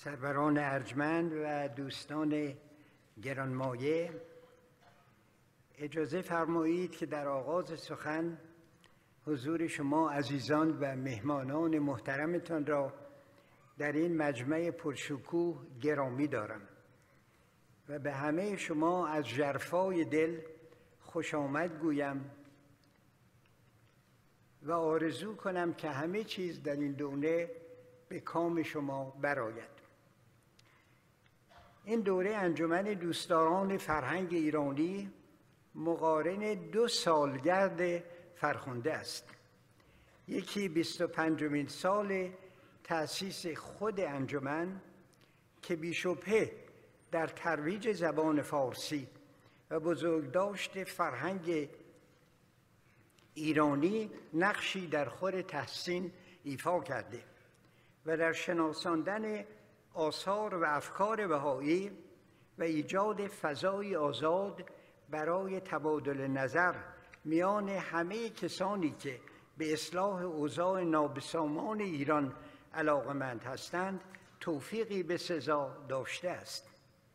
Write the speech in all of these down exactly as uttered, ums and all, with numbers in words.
سروران ارجمند و دوستان گرانمایه، اجازه فرمایید که در آغاز سخن حضور شما عزیزان و مهمانان محترمتان را در این مجمع پرشکوه گرامی دارم و به همه شما از ژرفای دل خوش آمد گویم و آرزو کنم که همه چیز در این دوره به کام شما برآید. این دوره انجمن دوستداران فرهنگ ایرانی مقارن دو سالگرد فرخنده است. یکی بیست و پنجمین سال تأسیس خود انجمن که بیشبهه در ترویج زبان فارسی و بزرگداشت فرهنگ ایرانی نقشی در خور تحسین ایفا کرده و در شناساندن آثار و افکار بهایی و ایجاد فضای آزاد برای تبادل نظر میان همه کسانی که به اصلاح اوضاع نابسامان ایران علاقمند هستند توفیقی به سزا داشته است.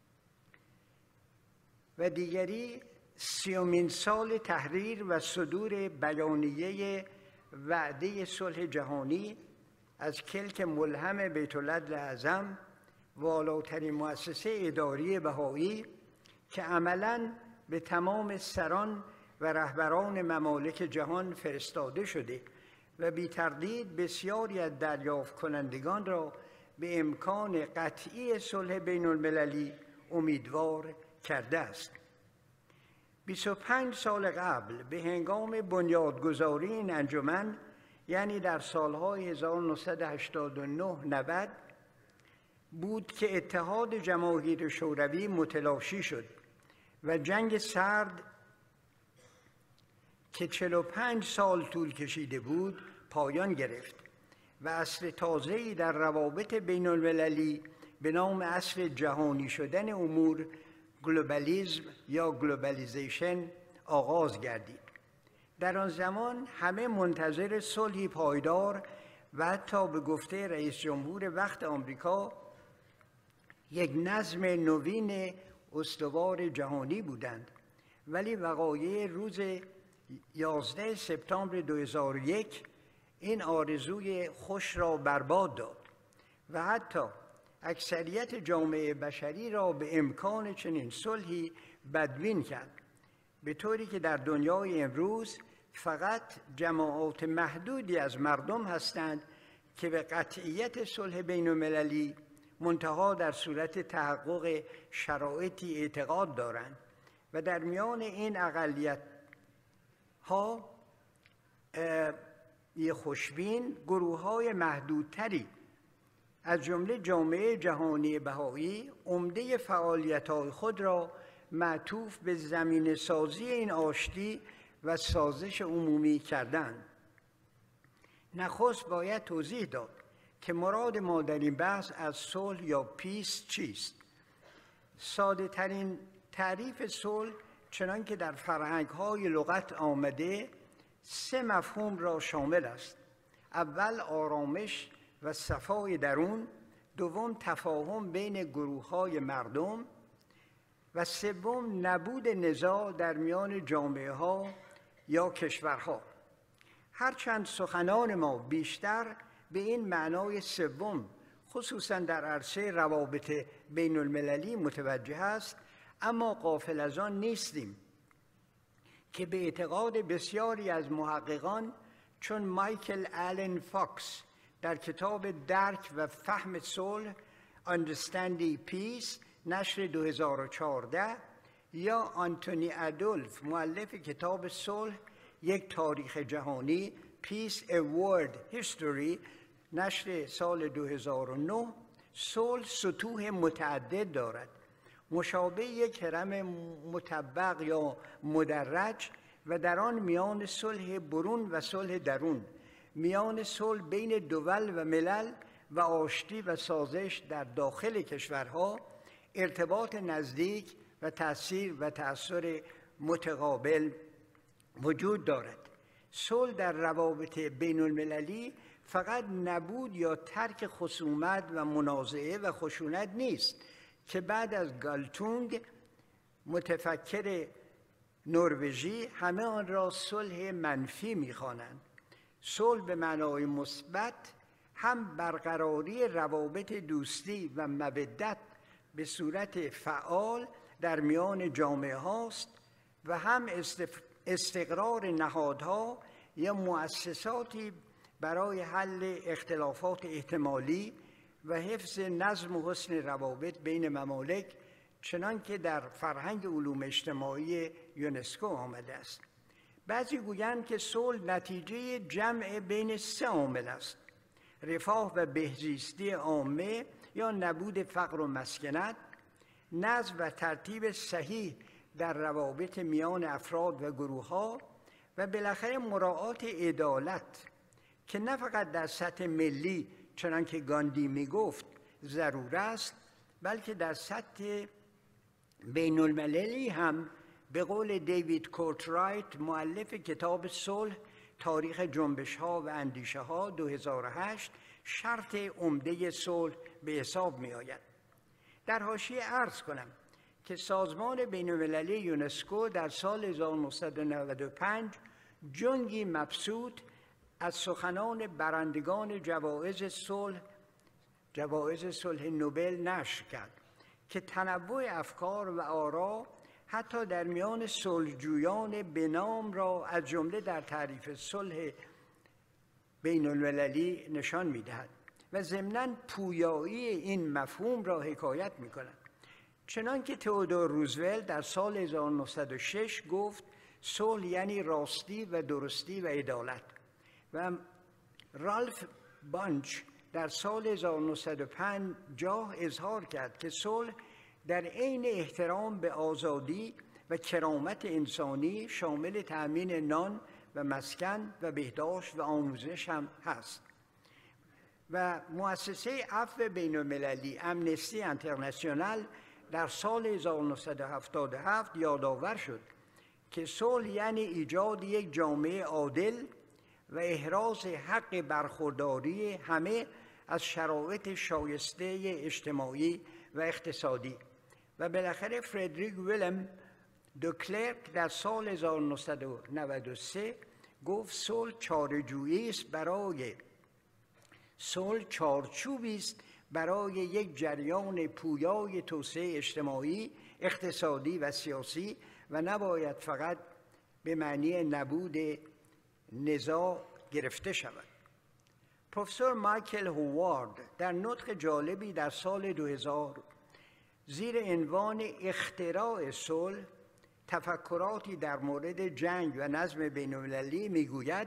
و دیگری سیومین سال تحریر و صدور بیانیه وعده صلح جهانی از کلک ملهم بیت العدل اعظم، والاترین مؤسسه اداری بهایی که عملاً به تمام سران و رهبران ممالک جهان فرستاده شده و بی تردید بسیاری از دریافت کنندگان را به امکان قطعی صلح بین المللی امیدوار کرده است. بیست و پنج سال قبل به هنگام بنیادگذاری این انجمن، یعنی در سالهای هزار و نهصد و هشتاد و نه نود بود که اتحاد جماهیر شوروی متلاشی شد و جنگ سرد که چهل و پنج سال طول کشیده بود پایان گرفت و عصر تازه‌ای در روابط بین المللی به نام عصر جهانی شدن امور، گلوبالیسم یا گلوبالیزیشن آغاز گردید. در آن زمان همه منتظر صلحی پایدار و حتی به گفته رئیس جمهور وقت آمریکا یک نظم نوین استوار جهانی بودند، ولی وقایع روز یازده سپتامبر دو هزار و یک این آرزوی خوش را برباد داد و حتی اکثریت جامعه بشری را به امکان چنین صلحی بدبین کرد، به طوری که در دنیای امروز فقط جماعات محدودی از مردم هستند که به قطعیت صلح بین المللی منتها در صورت تحقق شرایطی اعتقاد دارند و در میان این اقلیت ها یه خوشبین گروه های محدودتری از جمله جامعه جهانی بهایی عمده فعالیت های خود را معطوف به زمینه سازی این آشتی و سازش عمومی کردند. نخست باید توضیح داد که مراد ما در این بحث از صلح یا پیس چیست. ساده ترین تعریف صلح چنان که در فرهنگ های لغت آمده سه مفهوم را شامل است. اول آرامش و صفای درون، دوم تفاهم بین گروه های مردم و سوم نبود نزاع در میان جامعه ها یا کشورها. هرچند سخنان ما بیشتر به این معنای سوم خصوصا در عرصه روابط بین المللی متوجه است، اما غافل از آن نیستیم که به اعتقاد بسیاری از محققان چون مایکل آلن فاکس در کتاب درک و فهم صلح Understanding Peace نشر دو هزار و چهارده یا آنتونی ادولف مؤلف کتاب صلح یک تاریخ جهانی Peace a World History نشر سال دو هزار و نه، صلح سطوح متعدد دارد، مشابه یک هرم مطبق یا مدرج و در آن میان صلح برون و صلح درون، میان صلح بین دول و ملل و آشتی و سازش در داخل کشورها ارتباط نزدیک و تأثیر و تأثیر متقابل وجود دارد. صلح در روابط بین المللی فقط نبود یا ترک خصومت و منازعه و خشونت نیست که بعد از گالتونگ متفکر نروژی همه آن را صلح منفی می‌خوانند. صلح به معنای مثبت هم برقراری روابط دوستی و مودت به صورت فعال در میان جامعه هاست و هم استقرار نهادها یا مؤسساتی برای حل اختلافات احتمالی و حفظ نظم و حسن روابط بین ممالک، چنان که در فرهنگ علوم اجتماعی یونسکو آمده است. بعضی گویند که صلح نتیجه جمع بین سه عامل است: رفاه و بهزیستی عامه یا نبود فقر و مسکنت، نظم و ترتیب صحیح در روابط میان افراد و گروه‌ها و بالاخره مراعات عدالت که نه فقط در سطح ملی چنان که گاندی می گفت ضرور است، بلکه در سطح بین المللی هم به قول دیوید کورترایت مؤلف کتاب صلح تاریخ جنبش ها و اندیشه ها دو هزار و هشت شرط عمده صلح به حساب می آید. در حاشیه عرض کنم که سازمان بین المللی یونسکو در سال هزار و نهصد و نود و پنج جنگی مبسوط از سخنان برندگان جوایز صلح جوایز صلح نوبل نشر کرد که تنوع افکار و آرا حتی در میان صلحجویان بنام را از جمله در تعریف صلح بین المللی نشان می‌دهد و ضمناً پویایی این مفهوم را حکایت می‌کند. چنانکه تئودور روزولت در سال هزار و نهصد و شش گفت صلح یعنی راستی و درستی و عدالت، و رالف بانچ در سال هزار و نهصد و پنجاه اظهار کرد که صلح در عین احترام به آزادی و کرامت انسانی شامل تأمین نان و مسکن و بهداشت و آموزش هم هست. و مؤسسه عفو بین المللی امنستی اینترنشنال در سال هزار و نهصد و هفتاد و هفت یادآور شد که صلح یعنی ایجاد یک جامعه عادل و احراز حق برخورداری همه از شرایط شایسته اجتماعی و اقتصادی. و بالاخره فردریک ویلم دو کلرک در سال هزار و نهصد و نود و سه گفت صلح چاره‌جویی است برای صلح چارچوبی است برای یک جریان پویای توسعه اجتماعی، اقتصادی و سیاسی و نباید فقط به معنی نبود نزاع گرفته شود. پروفسور مایکل هوارد در نطق جالبی در سال دو هزار زیر عنوان اختراع صلح تفکراتی در مورد جنگ و نظم بین المللی میگوید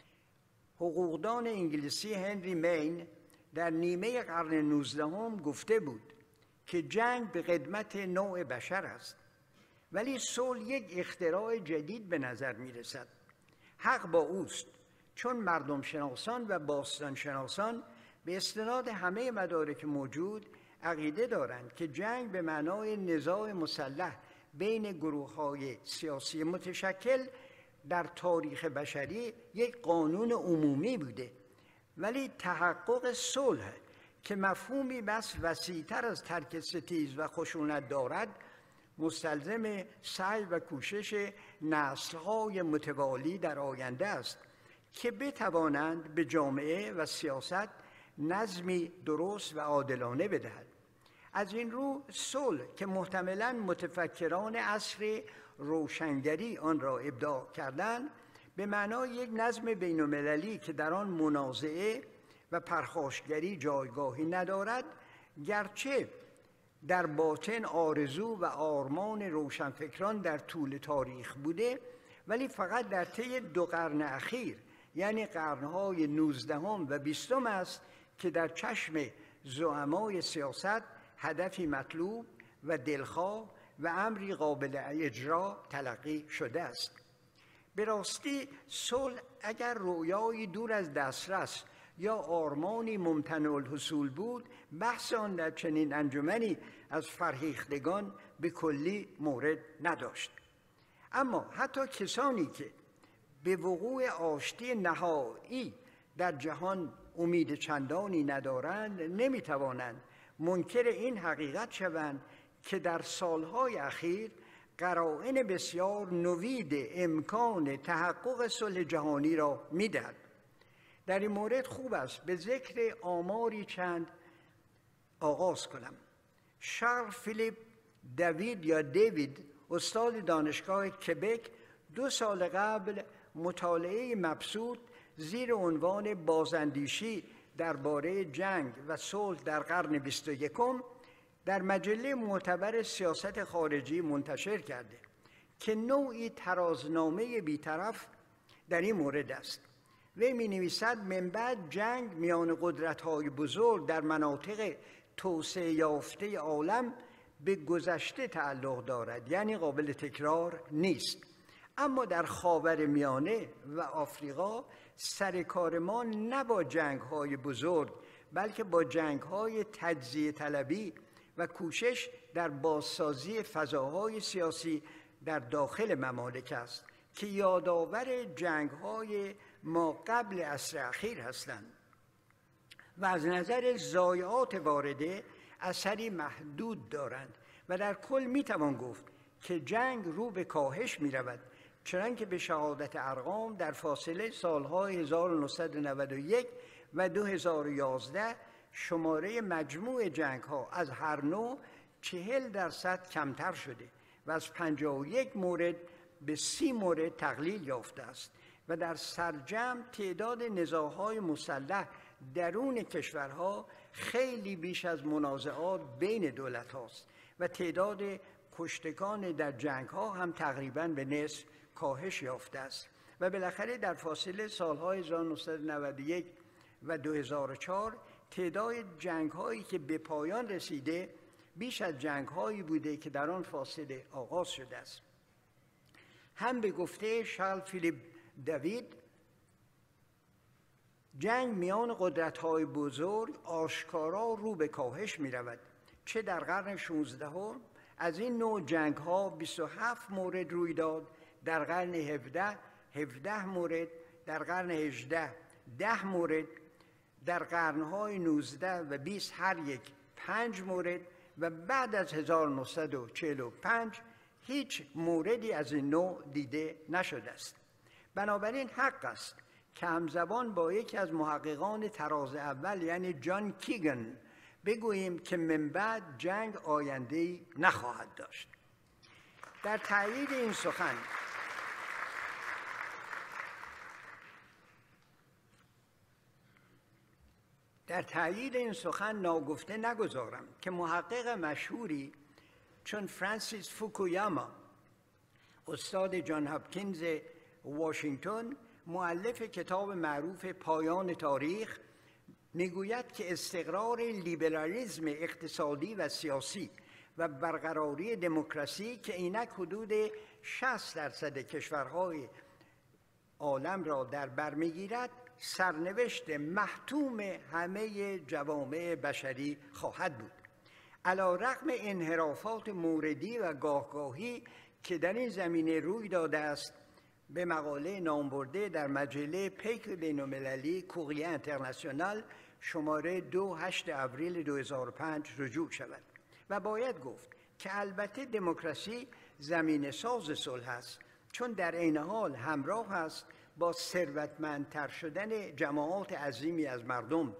حقوقدان انگلیسی هنری مین در نیمه قرن نوزدهم گفته بود که جنگ به خدمت نوع بشر است، ولی صلح یک اختراع جدید به نظر می رسد. حق با اوست، چون مردم شناسان و باستان شناسان به استناد همه مدارک موجود عقیده دارند که جنگ به معنای نزاع مسلح بین گروه‌های سیاسی متشکل در تاریخ بشری یک قانون عمومی بوده، ولی تحقق صلح که مفهومی بس وسیع‌تر از ترک ستیز و خشونت دارد مستلزم سعی و کوشش نسل‌های متوالی در آینده است که بتوانند به جامعه و سیاست نظمی درست و عادلانه بدهد. از این رو صلح که محتملاً متفکران عصر روشنگری آن را ابداع کردند به معنای یک نظم بین‌المللی که در آن منازعه و پرخاشگری جایگاهی ندارد، گرچه در باطن آرزو و آرمان روشنفکران در طول تاریخ بوده، ولی فقط در طی دو قرن اخیر یعنی قرنهای نوزدهم و بیستم است که در چشم زعمای سیاست هدفی مطلوب و دلخواه و امری قابل اجرا تلقی شده است. به راستی صلح اگر رویایی دور از دسترس یا آرمانی ممتنع الحصول بود، بحث آن در چنین انجمنی از فرهیختگان به کلی مورد نداشت. اما حتی کسانی که به وقوع آشتی نهایی در جهان امید چندانی ندارند نمیتوانند منکر این حقیقت شوند که در سالهای اخیر قرائن بسیار نوید امکان تحقق صلح جهانی را میدهد. در این مورد خوب است به ذکر آماری چند آغاز کنم. شارل فیلیپ دوید یا دیوید، استاد دانشگاه کبک، دو سال قبل مطالعه مبسوط زیر عنوان بازاندیشی درباره جنگ و صلح در قرن بیست و یکم در مجله معتبر سیاست خارجی منتشر کرده که نوعی ترازنامه بیطرف در این مورد است. وی می‌نویسد من بعد جنگ میان قدرت‌های بزرگ در مناطق توسعه یافته عالم به گذشته تعلق دارد، یعنی قابل تکرار نیست. اما در خاورمیانه و آفریقا سر کار ما نه با جنگ‌های بزرگ بلکه با جنگ‌های تجزیه طلبی و کوشش در بازسازی فضاهای سیاسی در داخل ممالک است که یادآور جنگ‌های ما قبل عصر اخیر هستند و از نظر ضایعات وارده اثری محدود دارند و در کل میتوان گفت که جنگ رو به کاهش میرود، چنانکه به شهادت ارقام در فاصله سالهای هزار و نهصد و نود و یک و دو هزار و یازده شماره مجموع جنگ‌ها از هر نوع چهل درصد کمتر شده و از پنجاه و یک مورد به سی مورد تقلیل یافته است و در سرجم تعداد نزاع‌های مسلح درون کشورها خیلی بیش از منازعات بین دولت هاست و تعداد کشتگان در جنگ ها هم تقریباً به نصف کاهش یافته است و بالاخره در فاصله سالهای هزار و نهصد و نود و یک و دو هزار و چهار تعداد جنگ هایی که به پایان رسیده بیش از جنگ هایی بوده که در آن فاصله آغاز شده است. هم به گفته شارل فیلیپ دوید جنگ میان قدرت‌های بزرگ آشکارا رو به کاهش می‌رود. چه در قرن شانزدهم از این نوع جنگ‌ها بیست و هفت مورد روی داد، در قرن هفدهم هفده مورد، در قرن هجدهم ده مورد، در قرن‌های نوزده و بیست هر یک پنج مورد و بعد از هزار و نهصد و چهل و پنج هیچ موردی از این نوع دیده نشده است. بنابراین حق است که همزبان با یکی از محققان تراز اول یعنی جان کیگن بگوییم که من بعد جنگ آینده‌ای نخواهد داشت. در تایید این سخن در تایید این سخن ناگفته نگذارم که محقق مشهوری چون فرانسیس فوکویاما، استاد جان هاپکینز واشنگتن، مؤلف کتاب معروف پایان تاریخ، میگوید که استقرار لیبرالیسم اقتصادی و سیاسی و برقراری دموکراسی که اینک حدود شصت درصد کشورهای عالم را در بر میگیرد سرنوشت محتوم همه جوامع بشری خواهد بود. علی رغم انحرافات موردی و گاهگاهی که در این زمینه روی داده است، به مقاله نامبرده در مجله پیک بین‌المللی کوریه اینترنشنال شماره دو هشتم آوریل دو هزار و پنج رجوع شود و باید گفت که البته دموکراسی زمینه ساز صلح است، چون در عین حال همراه است با ثروتمندتر شدن جماعات عظیمی از مردم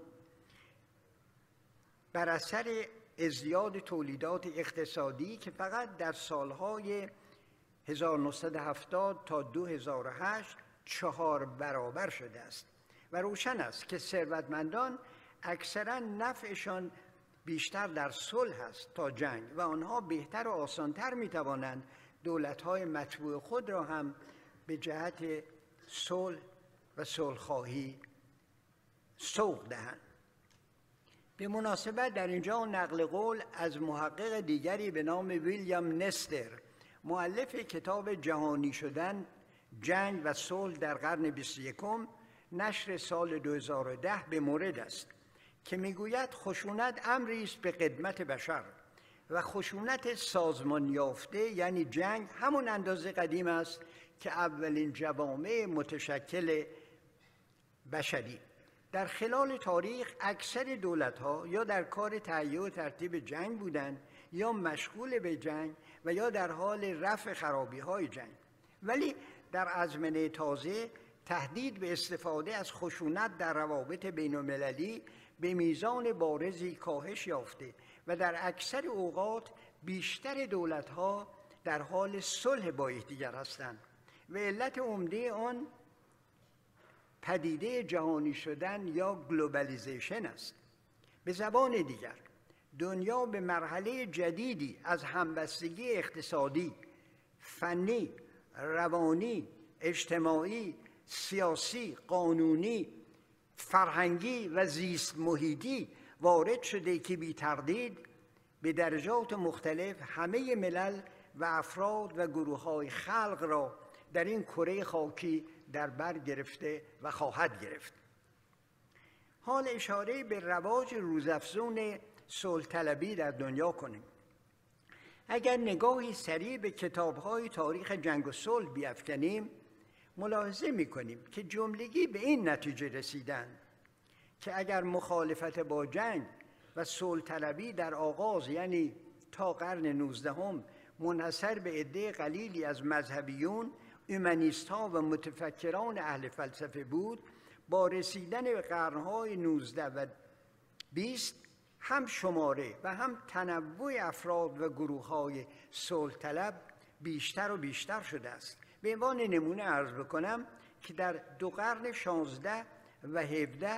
بر اثر ازدیاد تولیدات اقتصادی که فقط در سالهای هزار و نهصد و هفتاد تا دو هزار و هشت چهار برابر شده است و روشن است که ثروتمندان اکثرا نفعشان بیشتر در صلح است تا جنگ و آنها بهتر و آسانتر میتوانند دولت‌های مطبوع خود را هم به جهت صلح و صلح‌خواهی سوق دهند. به مناسبت در اینجا نقل قول از محقق دیگری به نام ویلیام نستر، مؤلف کتاب جهانی شدن، جنگ و صلح در قرن بیست و یکم، نشر سال دو هزار و ده به مورد است که میگوید خشونت امری است به خدمت بشر و خشونت سازمان یافته یعنی جنگ همون اندازه قدیم است که اولین جوامع متشکل بشری در خلال تاریخ اکثر دولت‌ها یا در کار تهیه و ترتیب جنگ بودند یا مشغول به جنگ و یا در حال رفع خرابی‌های جنگ. ولی در آزمنه تازه تهدید به استفاده از خشونت در روابط بین‌المللی به میزان بارزی کاهش یافته و در اکثر اوقات بیشتر دولت‌ها در حال صلح با یکدیگر هستند و علت عمده آن پدیده جهانی شدن یا گلوبالیزیشن است. به زبان دیگر دنیا به مرحله جدیدی از همبستگی اقتصادی، فنی، روانی، اجتماعی، سیاسی، قانونی، فرهنگی و زیست محیطی وارد شده که بی تردید به درجات مختلف همه ملل و افراد و گروه‌های خلق را در این کره خاکی در بر گرفته و خواهد گرفت. حال اشاره به رواج روزافزون صلح طلبی در دنیا کنیم. اگر نگاهی سریع به کتاب‌های تاریخ جنگ و صلح بیفکنیم، ملاحظه می‌کنیم که جملگی به این نتیجه رسیدند که اگر مخالفت با جنگ و صلح طلبی در آغاز، یعنی تا قرن نوزدهم، منحصر به عده قلیلی از مذهبیون، اومانیست‌ها و متفکران اهل فلسفه بود، با رسیدن به قرن‌های نوزده و بیست هم شماره و هم تنوع افراد و گروه‌های صلح طلب بیشتر و بیشتر شده است. به عنوان نمونه عرض بکنم که در دو قرن شانزده و هفده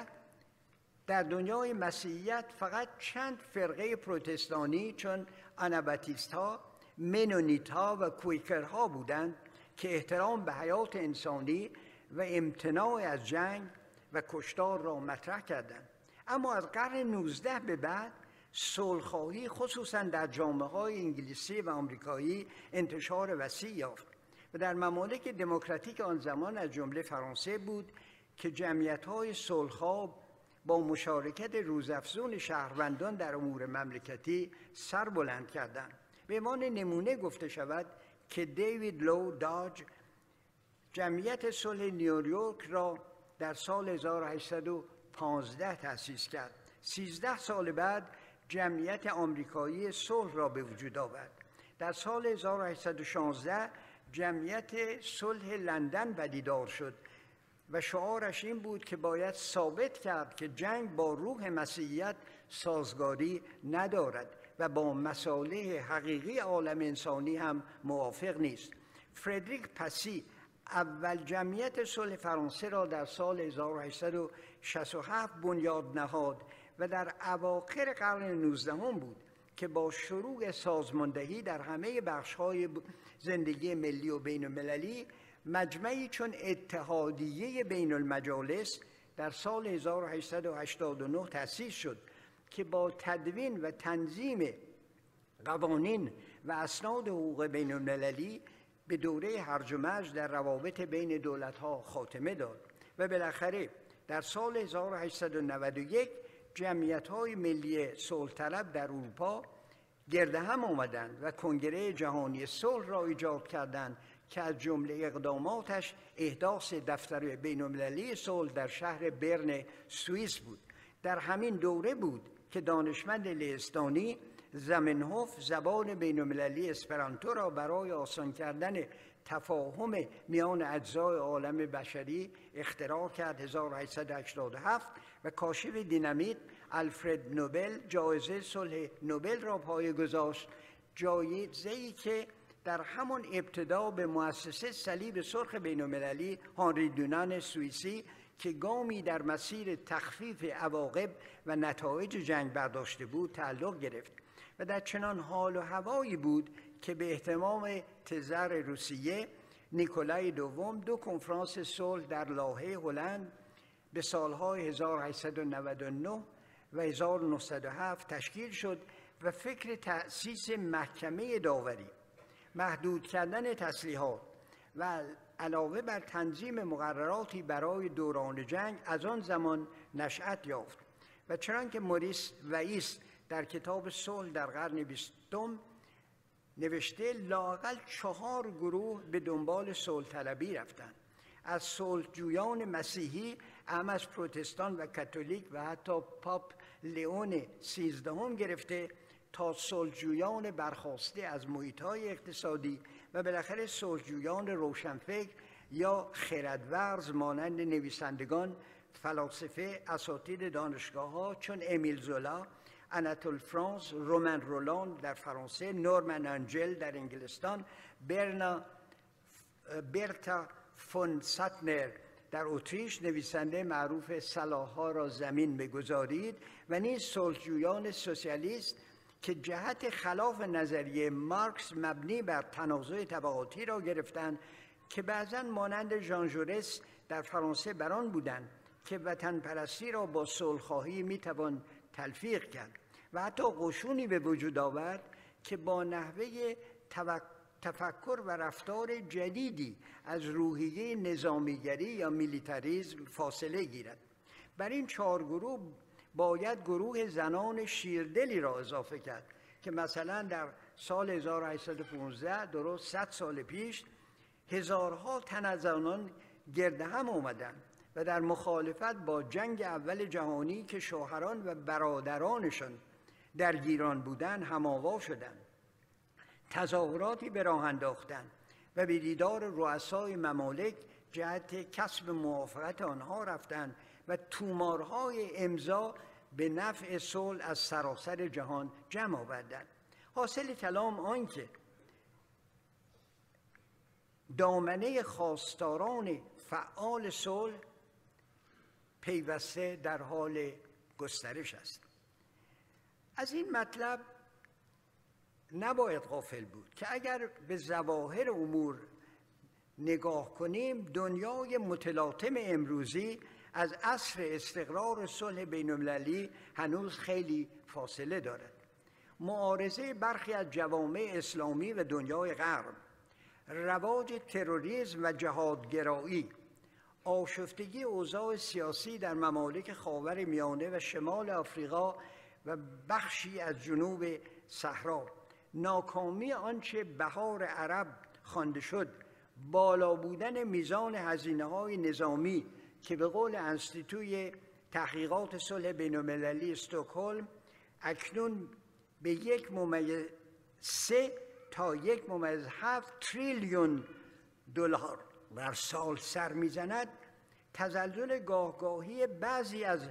در دنیای مسیحیت فقط چند فرقه پروتستانی چون آناباپتیست‌ها، منونیت‌ها و کویکرها بودند که احترام به حیات انسانی و امتناع از جنگ و کشتار را مطرح کردند. اما از قرن نوزده به بعد صلح‌خواهی خصوصاً در جامعه‌های انگلیسی و آمریکایی انتشار وسیع یافت و در ممالک دموکراتیک آن زمان از جمله فرانسه بود که جمعیت‌های صلح‌خواه با مشارکت روزافزون شهروندان در امور مملکتی سر بلند کردند. به عنوان نمونه گفته شود که دیوید لو داج جمعیت صلح نیویورک را در سال هزار و هشتصد و پانزده تأسیس کرد. سیزده سال بعد جمعیت آمریکایی صلح را به وجود آورد. در سال هزار و هشتصد و شانزده جمعیت صلح لندن پدیدار شد و شعارش این بود که باید ثابت کرد که جنگ با روح مسیحیت سازگاری ندارد و با مصالح حقیقی عالم انسانی هم موافق نیست. فردریک پسی اول جمعیت صلح فرانسه را در سال هزار و هشتصد و شصت و هفت بنیاد نهاد و در اواخر قرن نوزدهم بود که با شروع سازماندهی در همه بخش‌های زندگی ملی و بین المللی مجمعی چون اتحادیه بین المجالس در سال هزار و هشتصد و هشتاد و نه تأسیس شد که با تدوین و تنظیم قوانین و اسناد حقوق بین المللی به دوره هرج و مرج در روابط بین دولت‌ها خاتمه داد و بالاخره در سال هزار و هشتصد و نود و یک جمعیت‌های ملی صلح طلب در اروپا گرد هم آمدند و کنگره جهانی صلح را ایجاد کردند که از جمله اقداماتش احداث دفتر بین‌المللی صلح در شهر برن سوئیس بود. در همین دوره بود که دانشمند لهستانی زمنهوف زبان بین‌المللی اسپرانتو را برای آسان کردن تفاهم میان اجزای عالم بشری اختراع کرد. هزار و هشتصد و هشتاد و هفت و کاشف دینامیت آلفرد نوبل جایزه صلح نوبل را پایه گذاشت، جایزه‌ای که در همان ابتدا به مؤسسه صلیب سرخ بین‌المللی هانری دونان سوئیسی که گامی در مسیر تخفیف عواقب و نتایج جنگ برداشته بود تعلق گرفت و در چنان حال و هوایی بود که به اهتمام تزار روسیه نیکولای دوم دو کنفرانس صلح در لاهه هلند به سالهای هزار و هشتصد و نود و نه و هزار و نهصد و هفت تشکیل شد و فکر تأسیس محکمه داوری، محدود کردن تسلیحات و علاوه بر تنظیم مقرراتی برای دوران جنگ از آن زمان نشأت یافت و چنانکه موریس وایس در کتاب صلح در قرن بیستم نوشته لااقل چهار گروه به دنبال صلح طلبی رفتند. از صلحجویان مسیحی، هم از پروتستان و کاتولیک و حتی پاپ لئون سیزدهم گرفته تا صلحجویان برخاسته از محیط‌های اقتصادی و بالاخره صلحجویان روشنفکر یا خردورز مانند نویسندگان، فلاسفه، اساتید دانشگاه‌ها چون امیل زولا، آناتول فرانس، رومن رولاند در فرانسه، نورمن آنجل در انگلستان، برنا برتا فون ساتنر در اتریش، نویسنده معروف صلاح‌ها را زمین بگذارید، و نیز صلحجویان سوسیالیست که جهت خلاف نظریه مارکس مبنی بر تنازع طبقاتی را گرفتند که بعضاً مانند ژان ژورس در فرانسه بران بودند که وطن پرستی را با صلح‌خواهی میتوان تلفیق کرد و حتی قشونی به وجود آورد که با نحوه تفکر و رفتار جدیدی از روحیه نظامیگری یا میلیتاریسم فاصله گیرد. بر این چهار گروه باید گروه زنان شیردلی را اضافه کرد که مثلا در سال هزار و هشتصد و پانزده، درست صد سال پیش، هزارها تن از آنان گرد هم آمدند و در مخالفت با جنگ اول جهانی که شوهران و برادرانشان درگیران بودند هم‌آوا شدند. تظاهراتی به راه انداختند و به دیدار رؤسای ممالک جهت کسب موافقت آنها رفتند و تومارهای امضا به نفع صلح از سراسر جهان جمع آوردند. حاصل کلام آنکه دامنه خواستاران فعال صلح پیوسته در حال گسترش است. از این مطلب نباید غافل بود که اگر به ظواهر امور نگاه کنیم، دنیای متلاطم امروزی از عصر استقرار صلح بین‌المللی هنوز خیلی فاصله دارد. معارضه برخی از جوامع اسلامی و دنیای غرب، رواج تروریسم و جهادگرایی، آشفتگی اوضاع سیاسی در ممالک خاور میانه و شمال آفریقا و بخشی از جنوب صحرا، ناکامی آنچه بهار عرب خوانده شد، بالا بودن میزان هزینه‌های نظامی که به قول انستیتوی تحقیقات صلح بین‌المللی استکهلم اکنون به یک ممیز سه تا یک ممیز هفت تریلیون دلار بر سال سر میزند، تزلزل گاهگاهی بعضی از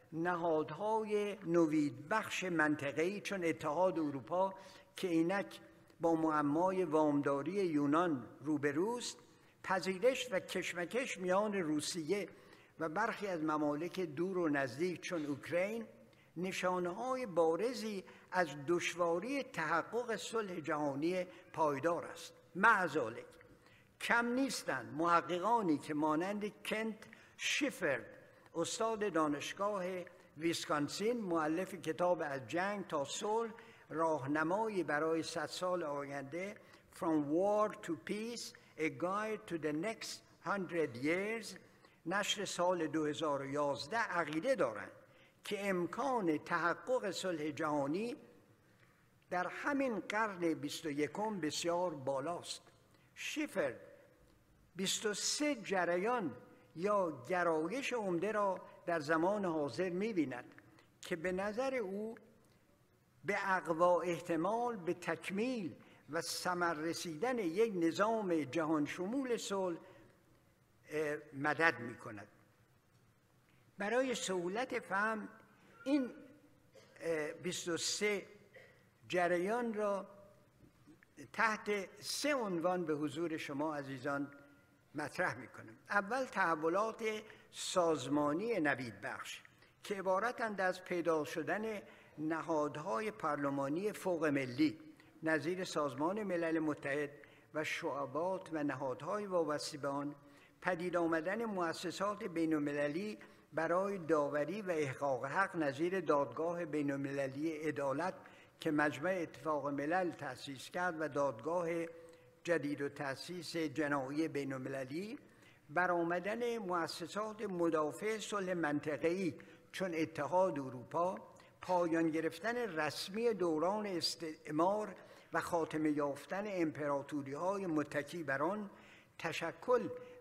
نهادهای نویدبخش منطقه‌ای چون اتحاد اروپا که اینک با معمای وامداری یونان روبروست، پذیرش و کشمکش میان روسیه و برخی از ممالک دور و نزدیک چون اوکراین نشانه‌های بارزی از دشواری تحقق صلح جهانی پایدار است. معذالک کم نیستند محققانی که مانند کنت شیفرد، استاد دانشگاه ویسکانسین، مؤلف کتاب از جنگ تا صلح، راهنمایی برای صد سال آینده From War to Peace, A Guide to the Next Hundred Years، نشر سال دو هزار و یازده، عقیده دارند که امکان تحقق صلح جهانی در همین قرن بیست و یکم بسیار بالاست. شیفر بیست و سه جریان یا گرایش عمده را در زمان حاضر می‌بیند که به نظر او به اقوا احتمال به تکمیل و ثمر رسیدن یک نظام جهان شمول صلح مدد می‌کند. برای سهولت فهم این بیست و سه جریان را تحت سه عنوان به حضور شما عزیزان مطرح می‌کنم. اول، تحولات سازمانی نویدبخش که عبارتند از پیدا شدن نهادهای پارلمانی فوق ملی نظیر سازمان ملل متحد و شعبات و نهادهای وابسته به آن، پدید آمدن مؤسسات بین‌المللی برای داوری و احقاق حق نظیر دادگاه بین‌المللی عدالت که مجمع اتفاق ملل تأسیس کرد و دادگاه جدید و تأسیس جنایی بین‌المللی، برآمدن مؤسسات مدافع صلح منطقه‌ای چون اتحاد اروپا، پایان گرفتن رسمی دوران استعمار و خاتمه یافتن امپراتوری‌های متکی بر آن، تشکل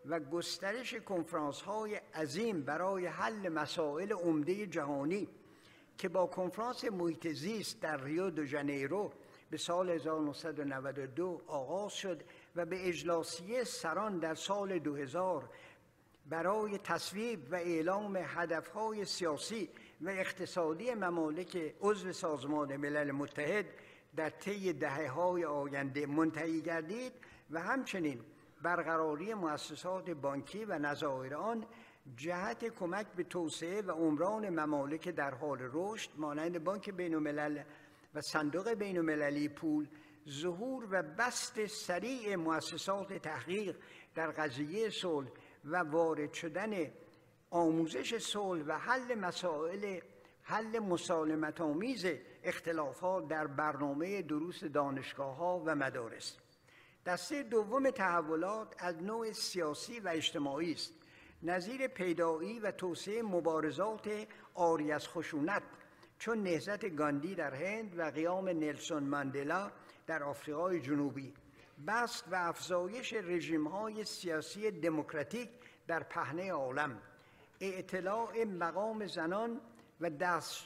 و گسترش کنفرانس‌های عظیم برای حل مسائل عمده جهانی که با کنفرانس محیط زیست در ریو دو ژانیرو به سال هزار و نهصد و نود و دو آغاز شد و به اجلاسیه سران در سال دو هزار برای تصویب و اعلام هدفهای سیاسی و اقتصادی ممالک عضو سازمان ملل متحد در طی دهه‌های آینده منتهی گردید و همچنین برقراری مؤسسات بانکی و نظایر آن جهت کمک به توسعه و عمران ممالک در حال رشد مانند بانک بین‌الملل و صندوق بین‌المللی پول، ظهور و بسط سریع مؤسسات تحقیق در قضیه صلح و وارد شدن آموزش صلح و حل مسائل حل مسالمت‌آمیز اختلافات در برنامه دروس دانشگاه‌ها و مدارس. دسته دوم تحولات از نوع سیاسی و اجتماعی است، نظیر پیدایی و توسعه مبارزات عاری از خشونت چون نهضت گاندی در هند و قیام نلسون ماندلا در آفریقای جنوبی، بسط و افزایش رژیم‌های سیاسی دموکراتیک در پهنه عالم، اطلاع مقام زنان و دست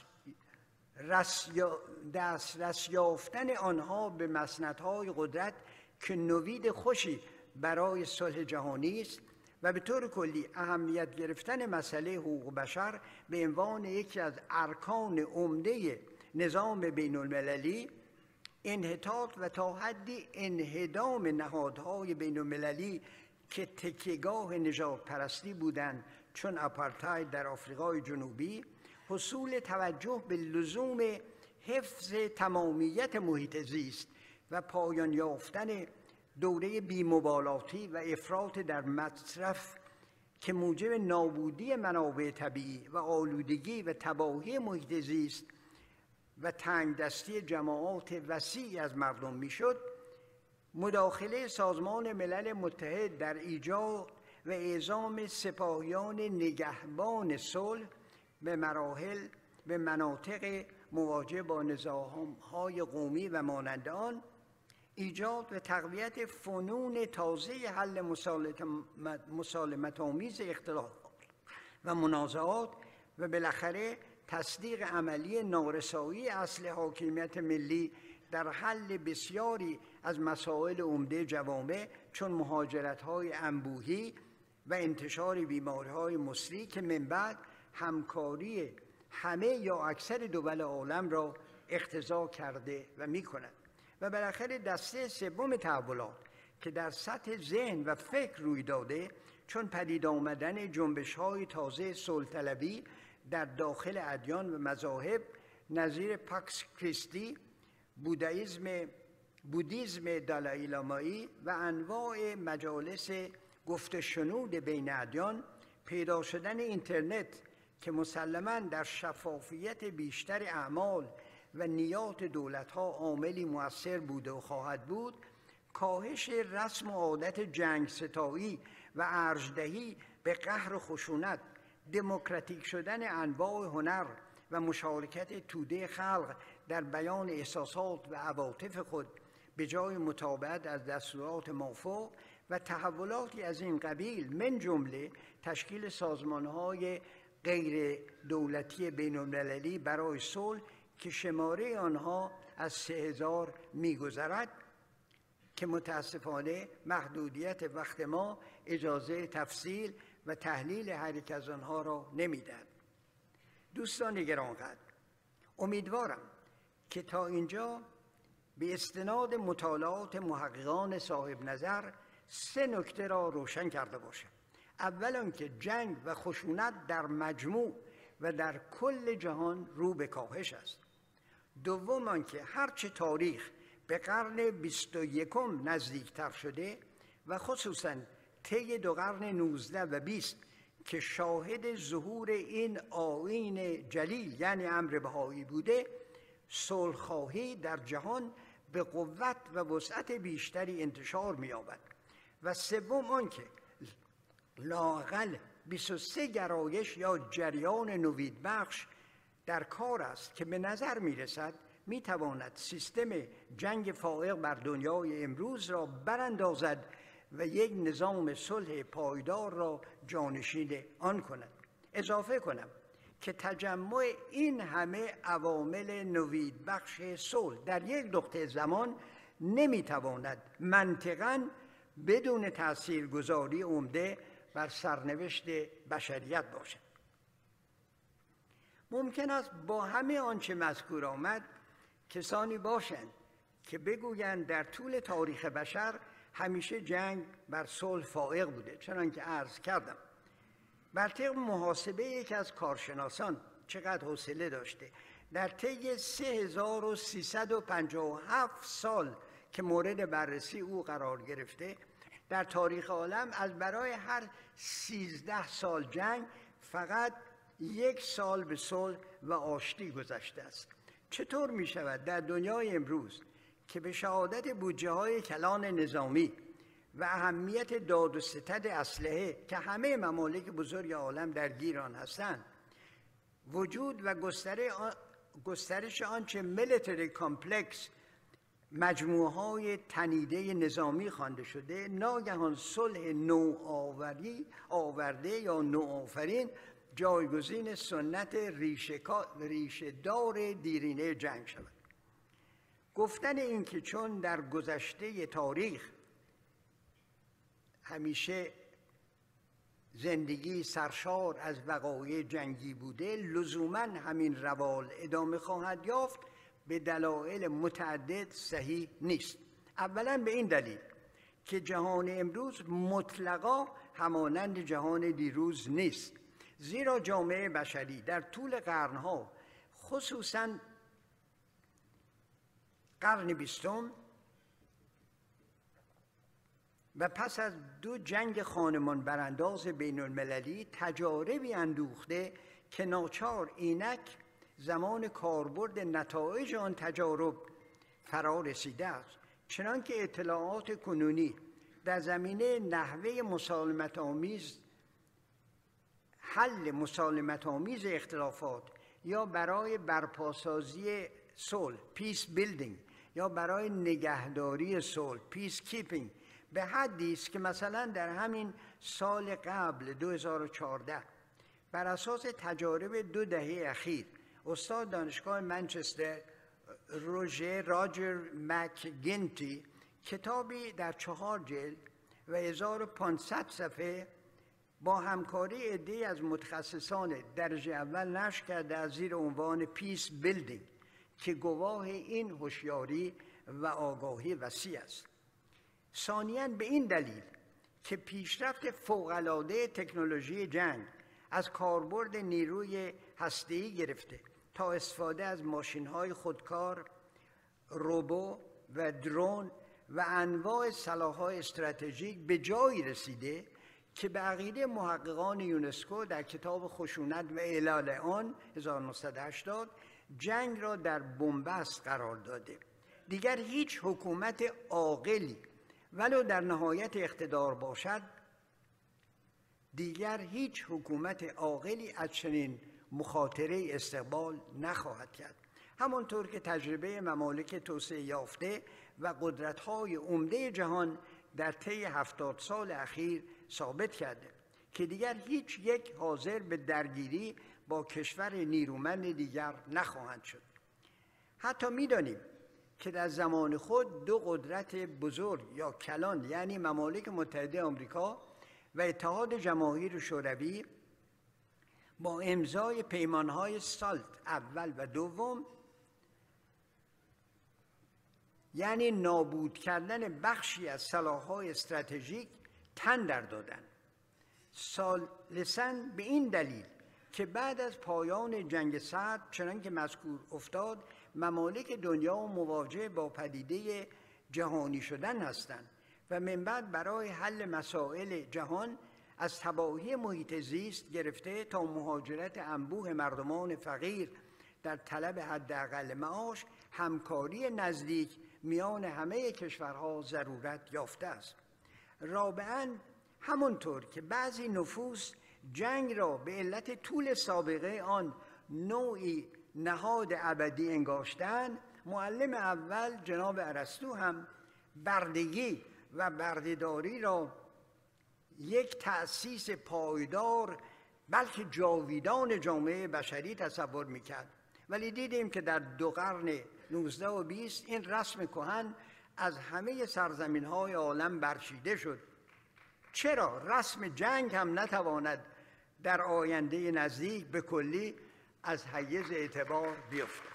دسترس یافتن آنها به مسندهای قدرت که نوید خوشی برای صلح جهانی است و به طور کلی اهمیت گرفتن مسئله حقوق بشر به عنوان یکی از ارکان عمده نظام بین المللی، انحطاط و تا حدی انهدام نهادهای بین المللی که تکیهگاه نژاد پرستی بودند چون آپارتاید در آفریقای جنوبی، حصول توجه به لزوم حفظ تمامیت محیط زیست و پایان یافتن دوره بی‌مبالاتی و افراط در مصرف که موجب نابودی منابع طبیعی و آلودگی و تباهی محیط زیست و تنگدستی جماعات وسیعی از مردم میشد، مداخله سازمان ملل متحد در ایجاد و اعزام سپاهیان نگهبان صلح به مراحل به مناطق مواجه با نزاع‌های قومی و مانند آن، ایجاد و تقویت فنون تازه حل مسالمت‌آمیز اختلافات و منازعات و بالاخره تصدیق عملی نارسایی اصل حاکمیت ملی در حل بسیاری از مسائل عمده جوامع چون مهاجرت‌های انبوهی و انتشار بیماری‌های مسری که من بعد همکاری همه یا اکثر دول عالم را اقتضا کرده و می‌کند. و بالاخره دسته سوم تحولات که در سطح ذهن و فکر روی داده چون پدید آمدن جنبش‌های تازه صلح‌طلبی در داخل ادیان و مذاهب نظیر پاکس کریستی، بودیسم بودیسم دالای لامایی و انواع مجالس گفت شنود بین ادیان، پیدا شدن اینترنت که مسلماً در شفافیت بیشتر اعمال و نیات دولت‌ها عاملی مؤثر بوده و خواهد بود، کاهش رسم و عادت جنگ ستایی و ارجدهی به قهر و خشونت، دموکراتیک شدن انواع هنر و مشارکت توده خلق در بیان احساسات و عواطف خود به جای متابعت از دستورات مافوق و تحولاتی از این قبیل من جمله تشکیل سازمان‌های غیر دولتی بین‌المللی برای صلح که شماره آنها از سه هزار می‌گذرد که متاسفانه محدودیت وقت ما اجازه تفصیل و تحلیل هر یک از آنها را نمی‌دهد. دوستان گرانقدر، امیدوارم که تا اینجا به استناد مطالعات محققان صاحب نظر سه نکته را روشن کرده باشم. اول آنکه جنگ و خشونت در مجموع و در کل جهان رو به کاهش است. دوم آنکه هرچه تاریخ به قرن بیست و یکم نزدیکتر شده و خصوصاً طی دو قرن نوزده و بیست که شاهد ظهور این آیین جلیل یعنی امر بهایی بوده، صلح‌خواهی در جهان به قوت و وسعت بیشتری انتشار می‌یابد. و سوم آنکه لااقل بیست و سه گرایش یا جریان نویدبخش در کار است که به نظر می‌رسد می‌تواند سیستم جنگ فائق بر دنیای امروز را براندازد و یک نظام صلح پایدار را جانشین آن کند. اضافه کنم که تجمع این همه عوامل نوید بخش صلح در یک نقطه زمان نمیتواند منطقاً بدون تاثیرگذاری عمده بر سرنوشت بشریت باشد. ممکن است با همه آنچه مذکور آمد کسانی باشند که بگویند در طول تاریخ بشر همیشه جنگ بر صلح فائق بوده، چنانکه عرض کردم. بر طبق محاسبه یک از کارشناسان چقدر حوصله داشته، در طی سه هزار و سیصد و پنجاه و هفت سال که مورد بررسی او قرار گرفته، در تاریخ عالم از برای هر سیزده سال جنگ فقط یک سال به صلح و آشتی گذشته است. چطور می شود در دنیای امروز که به شهادت بودجه های کلان نظامی و اهمیت داد و ستد اسلحه که همه ممالک بزرگ عالم درگیر آن هستند، وجود و گسترش آنچه میلیتری کامپلکس مجموعه های تنیده نظامی خوانده شده، ناگهان صلح نوآوری آورده یا نوآفرین جایگزین سنت ریشه دار دیرینه جنگ شود. گفتن این که چون در گذشته تاریخ همیشه زندگی سرشار از وقایع جنگی بوده، لزوماً همین روال ادامه خواهد یافت، به دلایل متعدد صحیح نیست. اولاً به این دلیل که جهان امروز مطلقاً همانند جهان دیروز نیست، زیرا جامعه بشری در طول قرنها، خصوصاً قرن بیستم و پس از دو جنگ خانمان برانداز بین المللی، تجاربی اندوخته که ناچار اینک زمان کاربرد نتایج آن تجارب فرا رسیده است. چنانکه اطلاعات کنونی در زمینه نحوه مسالمت آمیز حل مسالمت آمیز اختلافات یا برای برپاسازی صلح پیس بیلدینگ یا برای نگهداری صلح پیس کیپینگ به حدی است که مثلا در همین سال قبل دو هزار و چهارده بر اساس تجارب دو دهه اخیر استاد دانشگاه منچستر روژر راجر مکگینتی کتابی در چهار جلد و هزار و پانصد صفحه با همکاری عده‌ای از متخصصان درجه اول نشر کرده از زیر عنوان پیس بیلدینگ که گواه این هوشیاری و آگاهی وسیع است. ثانیاً به این دلیل که پیشرفت فوق‌العاده تکنولوژی جنگ از کاربرد نیروی هسته‌ای گرفته تا استفاده از ماشین‌های خودکار، روبو و درون و انواع سلاح‌های استراتژیک به جایی رسیده که به عقیده محققان یونسکو در کتاب خشونت و علل آن هزار و نهصد و هشتاد جنگ را در بنبست قرار داده. دیگر هیچ حکومت عاقلی ولو در نهایت اقتدار باشد دیگر هیچ حکومت عاقلی از چنین مخاطره استقبال نخواهد کرد. همانطور که تجربه ممالک توسعه یافته و قدرت‌های عمده جهان در طی هفتاد سال اخیر ثابت کرده که دیگر هیچ یک حاضر به درگیری با کشور نیرومند دیگر نخواهند شد. حتی می‌دانیم که در زمان خود دو قدرت بزرگ یا کلان یعنی ممالک متحده آمریکا و اتحاد جماهیر شوروی با امضای پیمانهای سالت اول و دوم یعنی نابود کردن بخشی از سلاح‌های استراتژیک تن در دادند. ثالثاً به این دلیل که بعد از پایان جنگ سرد چنانکه مذکور افتاد ممالک دنیا مواجه با پدیده جهانی شدن هستند و من بعد برای حل مسائل جهان از تباهی محیط زیست گرفته تا مهاجرت انبوه مردمان فقیر در طلب حداقل معاش همکاری نزدیک میان همه کشورها ضرورت یافته است. رابعاً همانطور که بعضی نفوس جنگ را به علت طول سابقه آن نوعی نهاد ابدی انگاشتند، معلم اول جناب ارسطو هم بردگی و بردهداری را یک تأسیس پایدار بلکه جاویدان جامعه بشری تصور میکرد. ولی دیدیم که در دو قرن نوزده و بیست این رسم کهن از همه سرزمین‌های عالم برچیده شد. چرا رسم جنگ هم نتواند در آینده نزدیک به کلی از حیز اعتبار بیفتد؟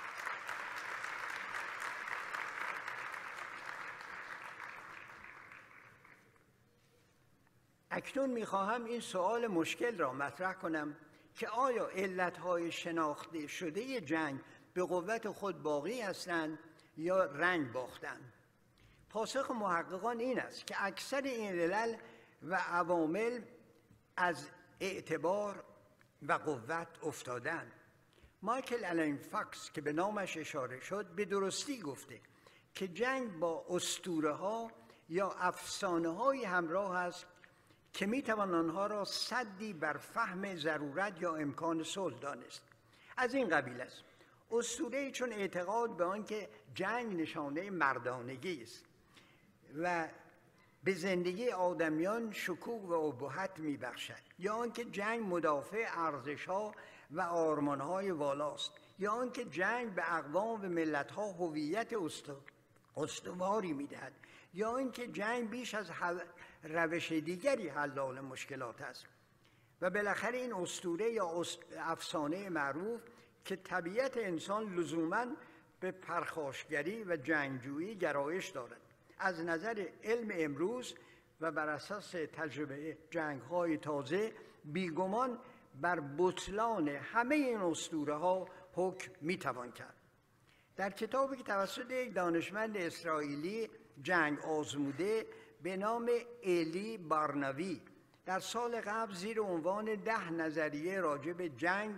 اکنون میخواهم این سوال مشکل را مطرح کنم که آیا علتهای شناخته شده جنگ به قوت خود باقی هستند یا رنگ باختند؟ پاسخ محققان این است که اکثر این علل و عوامل از اعتبار و قوت افتادند. مایکل آلن فاکس که به نامش اشاره شد به درستی گفته که جنگ با اسطوره‌ها یا افسانه‌های همراه است که میتوان آنها را سدی بر فهم ضرورت یا امکان صلح دانست. از این قبیل است اسطوره‌ای چون اعتقاد به آنکه جنگ نشانه مردانگی است و به زندگی آدمیان شکوه و ابهت میبخشد، یا آنکه جنگ مدافع ارزش‌ها و آرمان‌های والاست، یا آنکه جنگ به اقوام و ملت‌ها هویت استواری میدهد، یا اینکه جنگ بیش از روش دیگری حل مشکلات است. و بالاخره این اسطوره یا افسانه معروف که طبیعت انسان لزوماً به پرخاشگری و جنگجویی گرایش دارد. از نظر علم امروز و بر اساس تجربه جنگ‌های تازه بیگمان بر بطلان همه این اسطوره‌ها حکم میتوان کرد. در کتابی که توسط یک دانشمند اسرائیلی جنگ آزموده به نام الی بارناوی در سال قبل زیر عنوان ده نظریه راجع به جنگ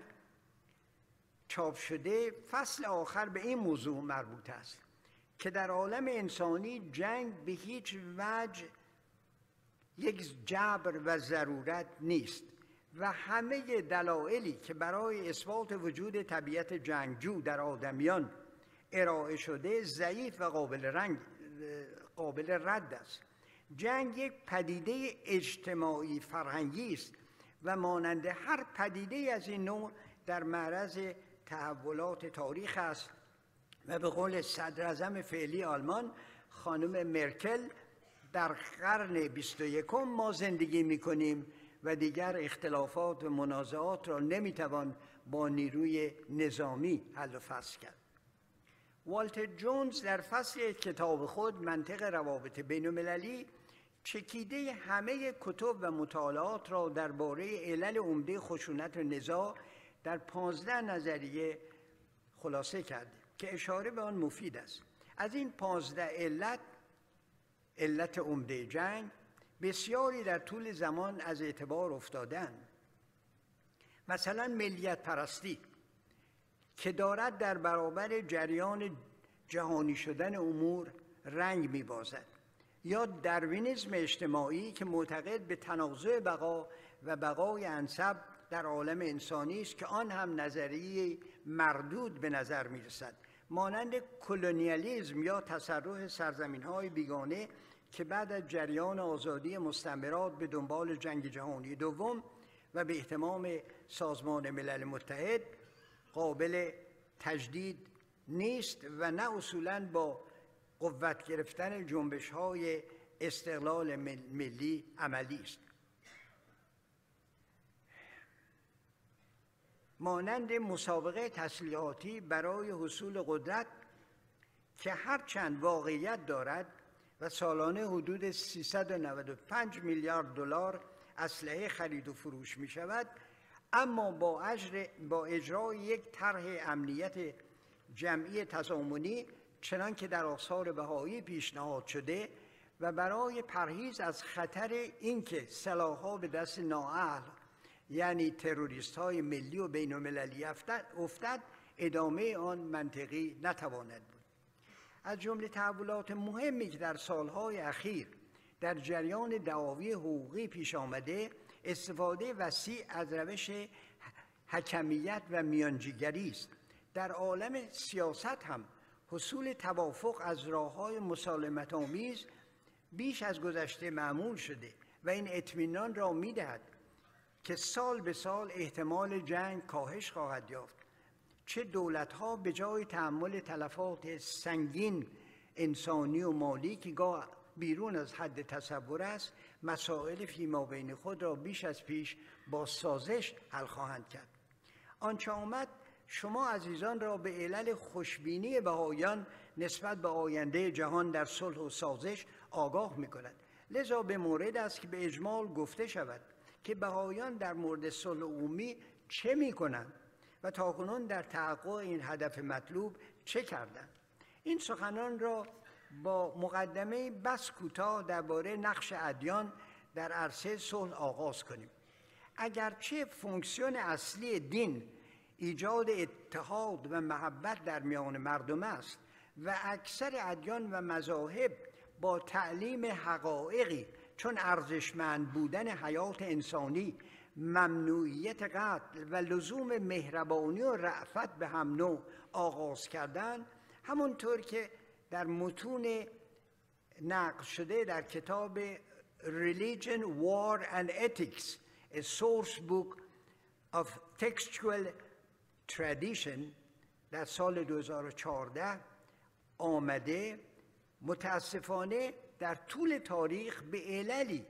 چاپ شده، فصل آخر به این موضوع مربوط است که در عالم انسانی جنگ به هیچ وجه یک جبر و ضرورت نیست و همه دلایلی که برای اثبات وجود طبیعت جنگجو در آدمیان ارائه شده ضعیف و قابل رنگ قابل رد است. جنگ یک پدیده اجتماعی فرهنگی است و مانند هر پدیده از این نوع در معرض تحولات تاریخ است و به قول صدر اعظم فعلی آلمان خانم مرکل در قرن بیست و یکم ما زندگی می‌کنیم و دیگر اختلافات و منازعات را نمی‌توان با نیروی نظامی حل و فصل کرد. والتر جونز در فصل کتاب خود منطق روابط بین‌المللی چکیده همه کتب و مطالعات را درباره علل عمده خشونت و نزاع در پانزده نظریه خلاصه کرده که اشاره به آن مفید است. از این پانزده علت علت عمده جنگ بسیاری در طول زمان از اعتبار افتادند. مثلا ملیت پرستی که دارد در برابر جریان جهانی شدن امور رنگ می‌بازد، یا داروینیسم اجتماعی که معتقد به تنازع بقا و بقای انسب در عالم انسانی است که آن هم نظریه مردود به نظر می‌رسد، مانند کلونیالیسم یا تسرح سرزمین‌های بیگانه که بعد از جریان آزادی مستعمرات به دنبال جنگ جهانی دوم و به اهتمام سازمان ملل متحد قابل تجدید نیست و نه اصولاً با قوت گرفتن جنبش‌های استقلال ملی عملی است. مانند مسابقه تسلیحاتی برای حصول قدرت که هرچند واقعیت دارد و سالانه حدود سیصد و نود و پنج میلیارد دلار اسلحه خرید و فروش می شود، اما با اجر با اجرای یک طرح امنیت جمعی تضامنی چنان که در آثار بهایی پیشنهاد شده و برای پرهیز از خطر اینکه سلاح‌ها به دست نااهل یعنی تروریست‌های ملی و بین‌المللی افتد، ادامه آن منطقی نتواند بود. از جمله تحولات مهمی که در سالهای اخیر در جریان دعاوی حقوقی پیش آمده، استفاده وسیع از روش حکمیت و میانجیگری است. در عالم سیاست هم حصول توافق از راه‌های مسالمت‌آمیز بیش از گذشته معمول شده و این اطمینان را می‌دهد که سال به سال احتمال جنگ کاهش خواهد یافت. چه دولت‌ها به جای تحمل تلفات سنگین انسانی و مالی که گاه بیرون از حد تصور است، مسائل فیمابین خود را بیش از پیش با سازش حل خواهند کرد. آنچه آمد شما عزیزان را به علل خوشبینی بهائیان نسبت به آینده جهان در صلح و سازش آگاه می‌کند. لذا به مورد است که به اجمال گفته شود که بهائیان در مورد صلح عمومی چه می‌کنند و تاکنون در تحقق این هدف مطلوب چه کردند. این سخنان را با مقدمه بس کوتاه درباره نقش ادیان در عرصه صلح آغاز کنیم. اگرچه فونکسیون اصلی دین ایجاد اتحاد و محبت در میان مردم است و اکثر ادیان و مذاهب با تعلیم حقایقی چون ارزشمند بودن حیات انسانی، ممنوعیت قتل و لزوم مهربانی و رأفت به هم نوع آغاز کردند، همونطور که در متون نقل شده در کتاب Religion, War and Ethics, a source book of textual tradition در سال دو هزار و چهارده آمده، متاسفانه در طول تاریخ به عللی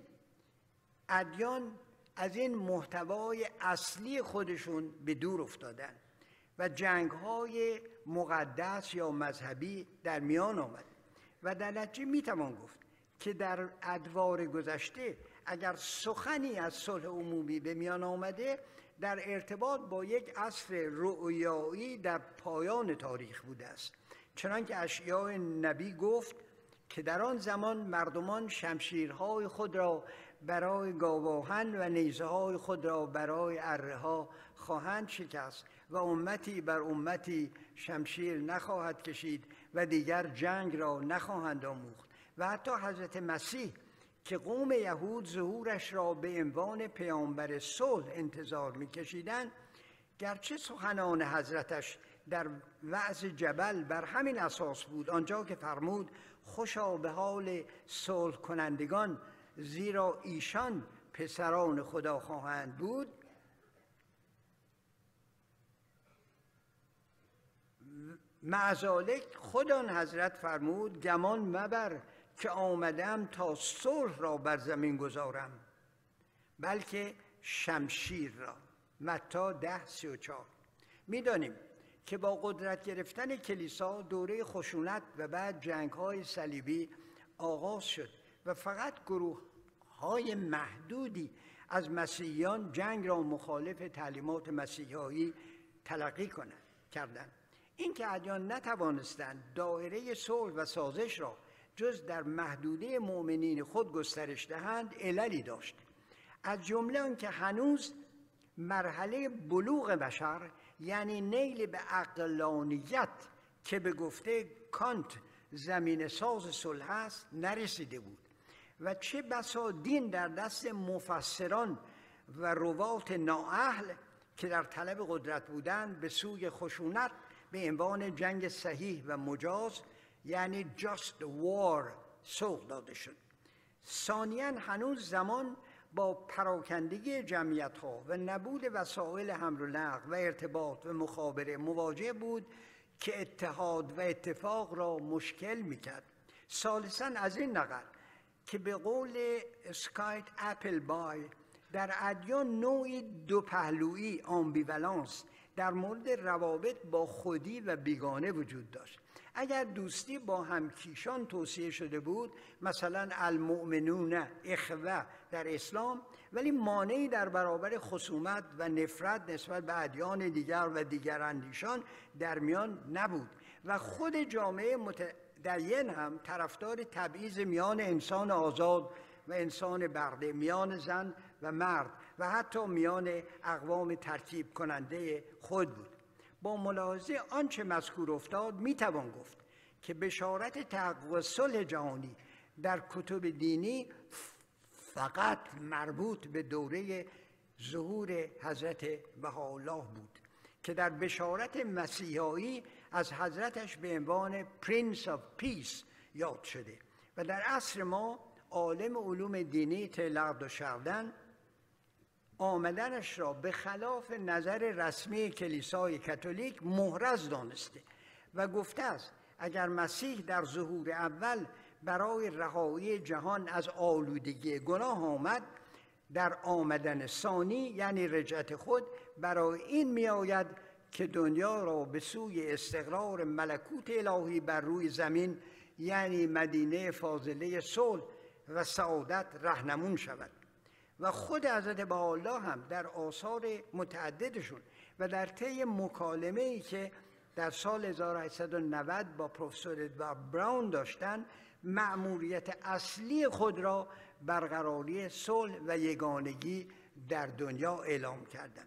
ادیان از این محتوای اصلی خودشون به دور افتادن و جنگ‌های مقدس یا مذهبی در میان آمد و در نتیجه میتوان گفت که در ادوار گذشته اگر سخنی از صلح عمومی به میان آمده در ارتباط با یک عصر رؤیایی در پایان تاریخ بوده است، چنانکه اشعیاء نبی گفت که در آن زمان مردمان شمشیرهای خود را برای گاواهن و نیزه‌های خود را برای اره‌ها خواهند شکست و امتی بر امتی شمشیر نخواهد کشید و دیگر جنگ را نخواهند آموخت. و حتی حضرت مسیح که قوم یهود ظهورش را به عنوان پیامبر صلح انتظار می‌کشیدند، گرچه سخنان حضرتش در وعظ جبل بر همین اساس بود، آنجا که فرمود خوشا به حال صلح کنندگان زیرا ایشان پسران خدا خواهند بود، معذالک خود آن حضرت فرمود گمان مبر که آمدم تا صلح را بر زمین گذارم بلکه شمشیر را. متی ده سی و چهار. می‌دانیم که با قدرت گرفتن کلیسا دوره خشونت و بعد جنگ‌های صلیبی آغاز شد و فقط گروه‌های محدودی از مسیحیان جنگ را مخالف تعلیمات مسیحایی تلقی کنند کردند. اینکه ادیان نتوانستند دایره صلح و سازش را جز در محدوده مؤمنین خود گسترش دهند عللی داشت، از جمله آنکه هنوز مرحله بلوغ بشر یعنی نیل به عقلانیت که به گفته کانت زمین ساز صلح است نرسیده بود و چه بسا دین در دست مفسران و روات نااهل که در طلب قدرت بودند به سوی خشونت به عنوان جنگ صحیح و مجاز یعنی just war سوق داده شد. ثانیاً هنوز زمان با پراکندگی جمعیت‌ها و نبود وسایل حمل و نقل و ارتباط و مخابره مواجه بود که اتحاد و اتفاق را مشکل می‌کرد. ثالثاً از این نظر که به قول اسکایت اپل بای در ادیان نوعی دو پهلویی آمبیولانس در مورد روابط با خودی و بیگانه وجود داشت. اگر دوستی با همکیشان توصیه شده بود، مثلا المؤمنون اخوه در اسلام، ولی مانعی در برابر خصومت و نفرت نسبت به ادیان دیگر و دیگر اندیشان در میان نبود و خود جامعه متدین هم طرفدار تبعیض میان انسان آزاد و انسان برده، میان زن و مرد و حتی میان اقوام ترکیب کننده خود بود. با ملاحظه آنچه مذکور افتاد میتوان گفت که بشارت تحقق صلح جهانی در کتب دینی فقط مربوط به دوره ظهور حضرت بهاءالله بود که در بشارت مسیحایی از حضرتش به عنوان پرنس آف پیس یاد شده و در عصر ما عالم علوم دینی تلقی شدن، آمدنش را به خلاف نظر رسمی کلیسای کاتولیک محرز دانسته و گفته است اگر مسیح در ظهور اول برای رهایی جهان از آلودگی گناه آمد، در آمدن ثانی یعنی رجعت خود برای این می آید که دنیا را به سوی استقرار ملکوت الهی بر روی زمین یعنی مدینه فاضله صلح و سعادت رهنمون شود. و خود حضرت بهاءالله هم در آثار متعددشون و در طی مکالمه‌ای که در سال هزار و هشتصد و نود با پروفسور ادوارد براون داشتن، مأموریت اصلی خود را برقراری صلح و یگانگی در دنیا اعلام کردند.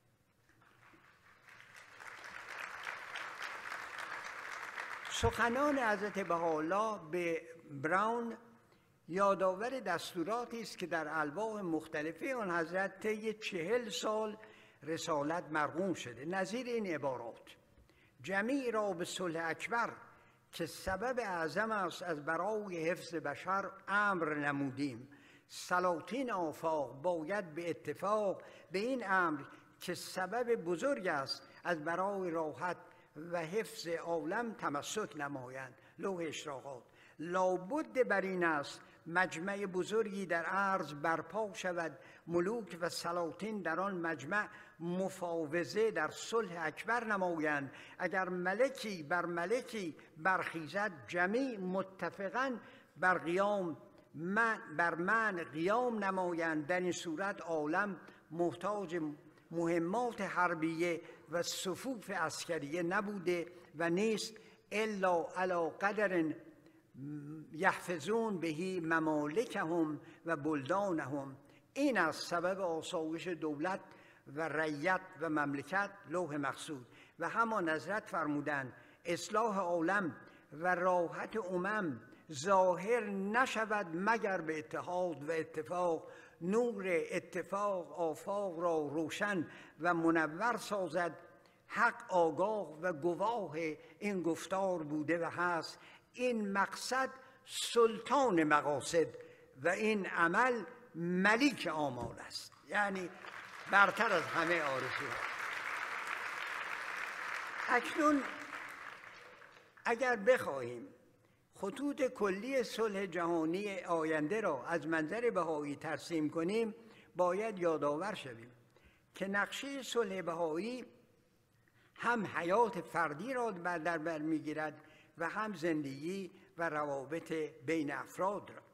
سخنان حضرت بهاءالله به براون یادآور دستوراتی است که در الواح مختلفه آن حضرت طی چهل سال رسالت مرقوم شده. نظیر این عبارات: جمیع را به صلح اکبر که سبب اعظم است از برای حفظ بشر امر نمودیم. سلاطین آفاق باید به اتفاق به این امر که سبب بزرگ است از برای راحت و حفظ عالم تمسک نمایند. لوح اشراقات. لابد بر این است مجمع بزرگی در عرض برپا شود، ملوک و سلاطین در آن مجمع مفاوضه در صلح اکبر نمایند. اگر ملکی بر ملکی برخیزد، جمیع متفقاً بر قیام من بر من قیام نمایند. در این صورت عالم محتاج مهمات حربیه و صفوف عسکریه نبوده و نیست الا علی قدر یحفظون بهی ممالکهم و بلدانهم. این از سبب آسایش دولت و رعیت و مملکت لوح مقصود. و همان حضرت فرمودند اصلاح عالم و راحت امم ظاهر نشود مگر به اتحاد و اتفاق. نور اتفاق آفاق را روشن و منور سازد. حق آگاه و گواه این گفتار بوده و هست. این مقصد سلطان مقاصد و این عمل ملیک آمال است، یعنی برتر از همه آرزوها. اکنون اگر بخواهیم خطوط کلی صلح جهانی آینده را از منظر بهایی ترسیم کنیم، باید یادآور شویم که نقشه صلح بهایی هم حیات فردی را در بر میگیرد و هم زندگی و روابط بین افراد را.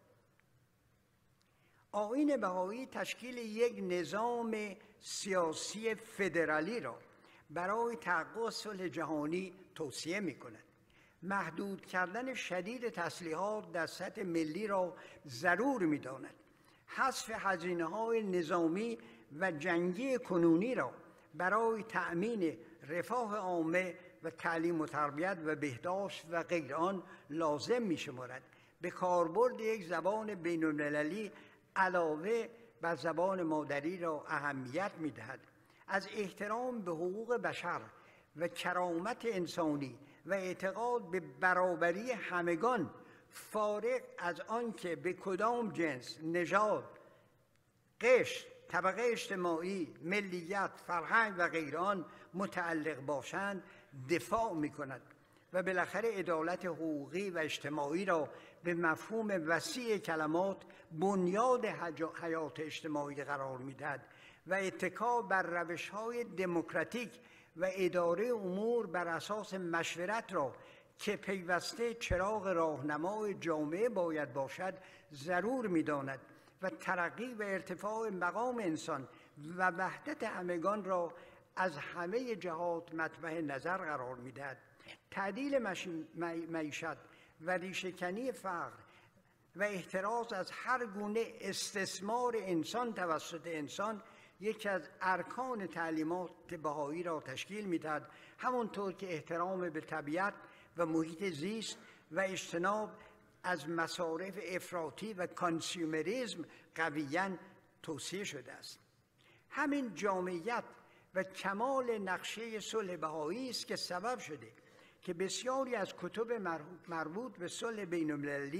آیین بهایی تشکیل یک نظام سیاسی فدرالی را برای تحقق صلح جهانی توصیه می کند. محدود کردن شدید تسلیحات در سطح ملی را ضرور می داند. حذف هزینه‌های نظامی و جنگی کنونی را برای تأمین رفاه عامه و تعلیم و تربیت و بهداشت و غیر آن لازم می شمارد. به کاربرد یک زبان بین المللی علاوه بر زبان مادری را اهمیت می دهد. از احترام به حقوق بشر و کرامت انسانی و اعتقاد به برابری همگان، فارغ از آنکه به کدام جنس، نژاد، قشر، طبقه اجتماعی، ملیت، فرهنگ و غیر آن متعلق باشند، دفاع می کند و بالاخره عدالت حقوقی و اجتماعی را به مفهوم وسیع کلمات بنیاد حیات اجتماعی قرار می دهد و اتکا بر روش‌های دموکراتیک و اداره امور بر اساس مشورت را که پیوسته چراغ راهنمای جامعه باید باشد ضرور می داند و ترقی و ارتفاع مقام انسان و وحدت همگان را از همه جهات مطمع نظر قرار می دهد. تعدیل معیشت و ریشه‌کنی فقر و احتراز از هر گونه استثمار انسان توسط انسان یکی از ارکان تعلیمات بهایی را تشکیل می‌دهد، همانطور که احترام به طبیعت و محیط زیست و اجتناب از مصارف افراطی و کانسیومریسم قویاً توصیه شده است. همین جامعیت و کمال نقشه صلح بهایی است که سبب شده که بسیاری از کتب مربوط به صلح بین‌المللی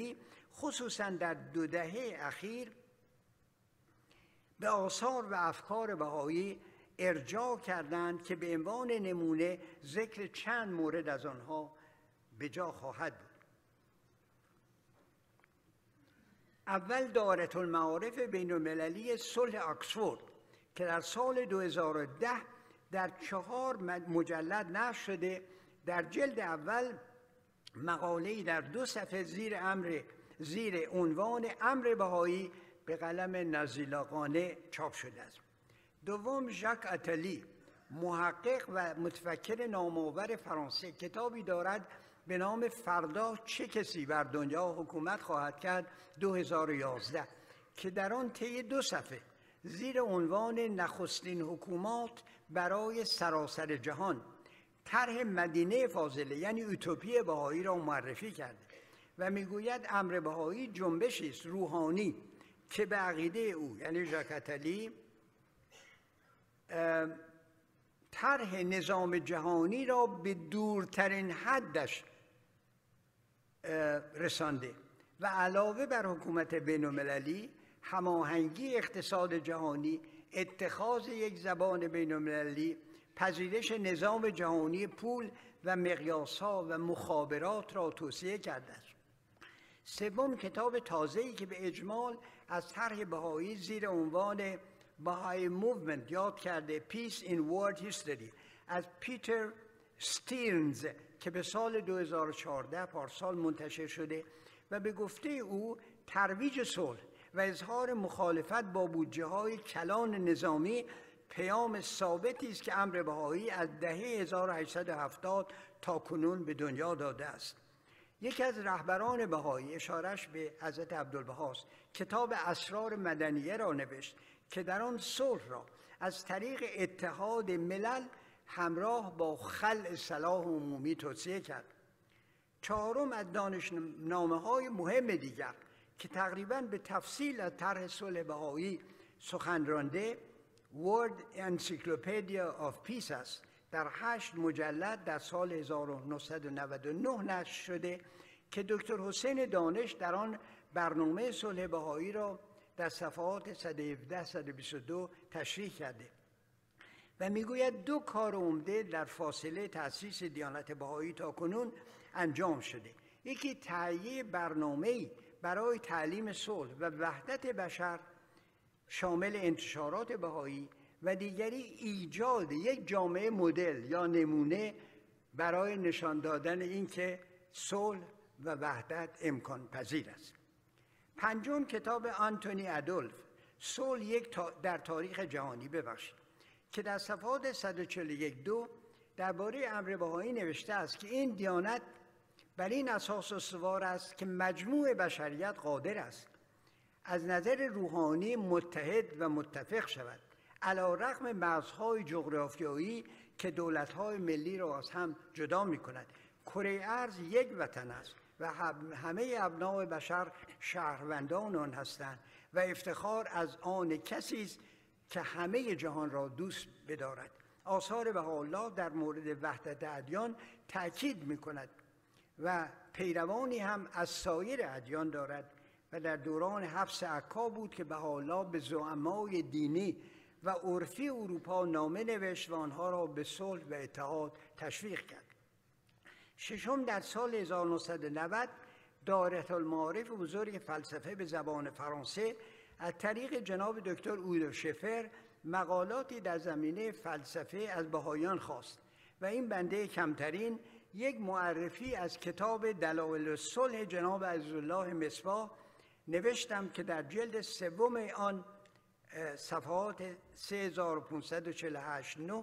خصوصا در دو دهه اخیر به آثار و افکار بهایی ارجاع کردند که به عنوان نمونه ذکر چند مورد از آنها به جا خواهد بود. اول دائره المعارف بین المللی صلح آکسفورد که در سال دو هزار و ده در چهار مجلد نشر شده. در جلد اول مقاله‌ای در دو صفحه زیر امر زیر عنوان امر بهایی به قلم نزیلاقانه چاپ شده است. دوم، ژاک اتلی، محقق و متفکر نامآور فرانسه، کتابی دارد به نام فردا چه کسی بر دنیا حکومت خواهد کرد دو هزار و یازده که در آن طی دو صفحه زیر عنوان نخستین حکومات برای سراسر جهان طرح مدینه فاضله یعنی اوتوپی بهایی را معرفی کرده و میگوید امر بهایی جنبشی است روحانی که به عقیده او یعنی ژاک اتلی طرح نظام جهانی را به دورترین حدش رسانده و علاوه بر حکومت بین‌المللی، هماهنگی اقتصاد جهانی، اتخاذ یک زبان بین‌المللی، پذیرش نظام جهانی پول و مقیاس‌ها و مخابرات را توصیه کرده است. سوم، کتاب تازه‌ای که به اجمال از طرح بهایی زیر عنوان بهایی موومنت یاد کرده پیس این ورلد هیستوری از پیتر ستیرنز که به سال دو هزار و چهارده پارسال منتشر شده و به گفته او ترویج صلح و اظهار مخالفت با بودجه‌های کلان نظامی پیام ثابتی است که امر بهایی از دهه هزار و هشتصد و هفتاد تا کنون به دنیا داده است. یکی از رهبران بهایی، اشارش به حضرت عبدالبهاست، کتاب اسرار مدنیه را نوشت که در آن صلح را از طریق اتحاد ملل همراه با خلع سلاح عمومی توصیه کرد. چهارم، از دانشنامه‌های مهم دیگر که تقریباً به تفصیل از طرح صلح بهایی سخن رانده World Encyclopedia of Peace است. در هشت مجلد در سال هزار و نهصد و نود و نه نشر شده که دکتر حسین دانش در آن برنامه صلح بهایی را در صفحات صد و هفده تا صد و بیست و دو تشریح کرده و میگوید دو کار عمده در فاصله تأسیس دیانت بهایی تا کنون انجام شده. یکی تهیه برنامه‌ای برای تعلیم صلح و وحدت بشر شامل انتشارات بهایی و دیگری ایجاد یک جامعه مدل یا نمونه برای نشان دادن اینکه صلح و وحدت امکان پذیر است. پنجم، کتاب آنتونی ادولف صلح یک تا در تاریخ جهانی ببخشید که در صفحات صد و چهل و یک دو درباره امر بهایی نوشته است که این دیانت بر این اساس استوار است که مجموع بشریت قادر است از نظر روحانی متحد و متفق شود علی رغم مرزهای جغرافیایی که دولت‌های ملی را از هم جدا می‌کند. کره ارض یک وطن است و همه ابناء بشر شهروندان آن هستند و افتخار از آن کسی است که همه جهان را دوست بدارد. آثار بهاءالله در مورد وحدت ادیان تأکید می‌کند و پیروانی هم از سایر ادیان دارد و در دوران حبس عکا بود که بهاءالله به زعمای دینی و عرفی اروپا نامه نوشت و آنها را به صلح و اتحاد تشویق کرد. ششم، در سال هزار و نهصد و نود دائره المعارف بزرگ فلسفه به زبان فرانسه از طریق جناب دکتر اویدو شفر مقالاتی در زمینه فلسفه از بهاییان خواست و این بنده کمترین یک معرفی از کتاب دلایل الصلح جناب عزیزالله مصباح نوشتم که در جلد سوم آن صفحات سه هزار و پانصد و چهل و هشت نه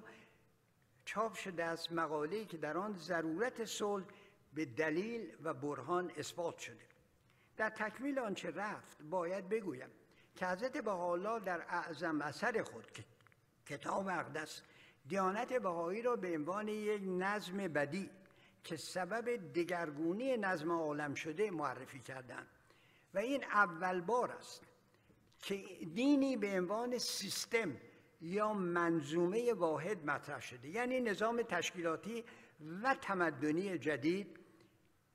چاپ شده است، مقاله‌ای که در آن ضرورت صلح به دلیل و برهان اثبات شده. در تکمیل آنچه رفت باید بگویم که حضرت بهاءالله در اعظم اثر خود که کتاب اقدس دیانت بهایی را به عنوان یک نظم بدیع که سبب دگرگونی نظم عالم شده معرفی کردند و این اول بار است که دینی به عنوان سیستم یا منظومه واحد مطرح شده، یعنی نظام تشکیلاتی و تمدنی جدید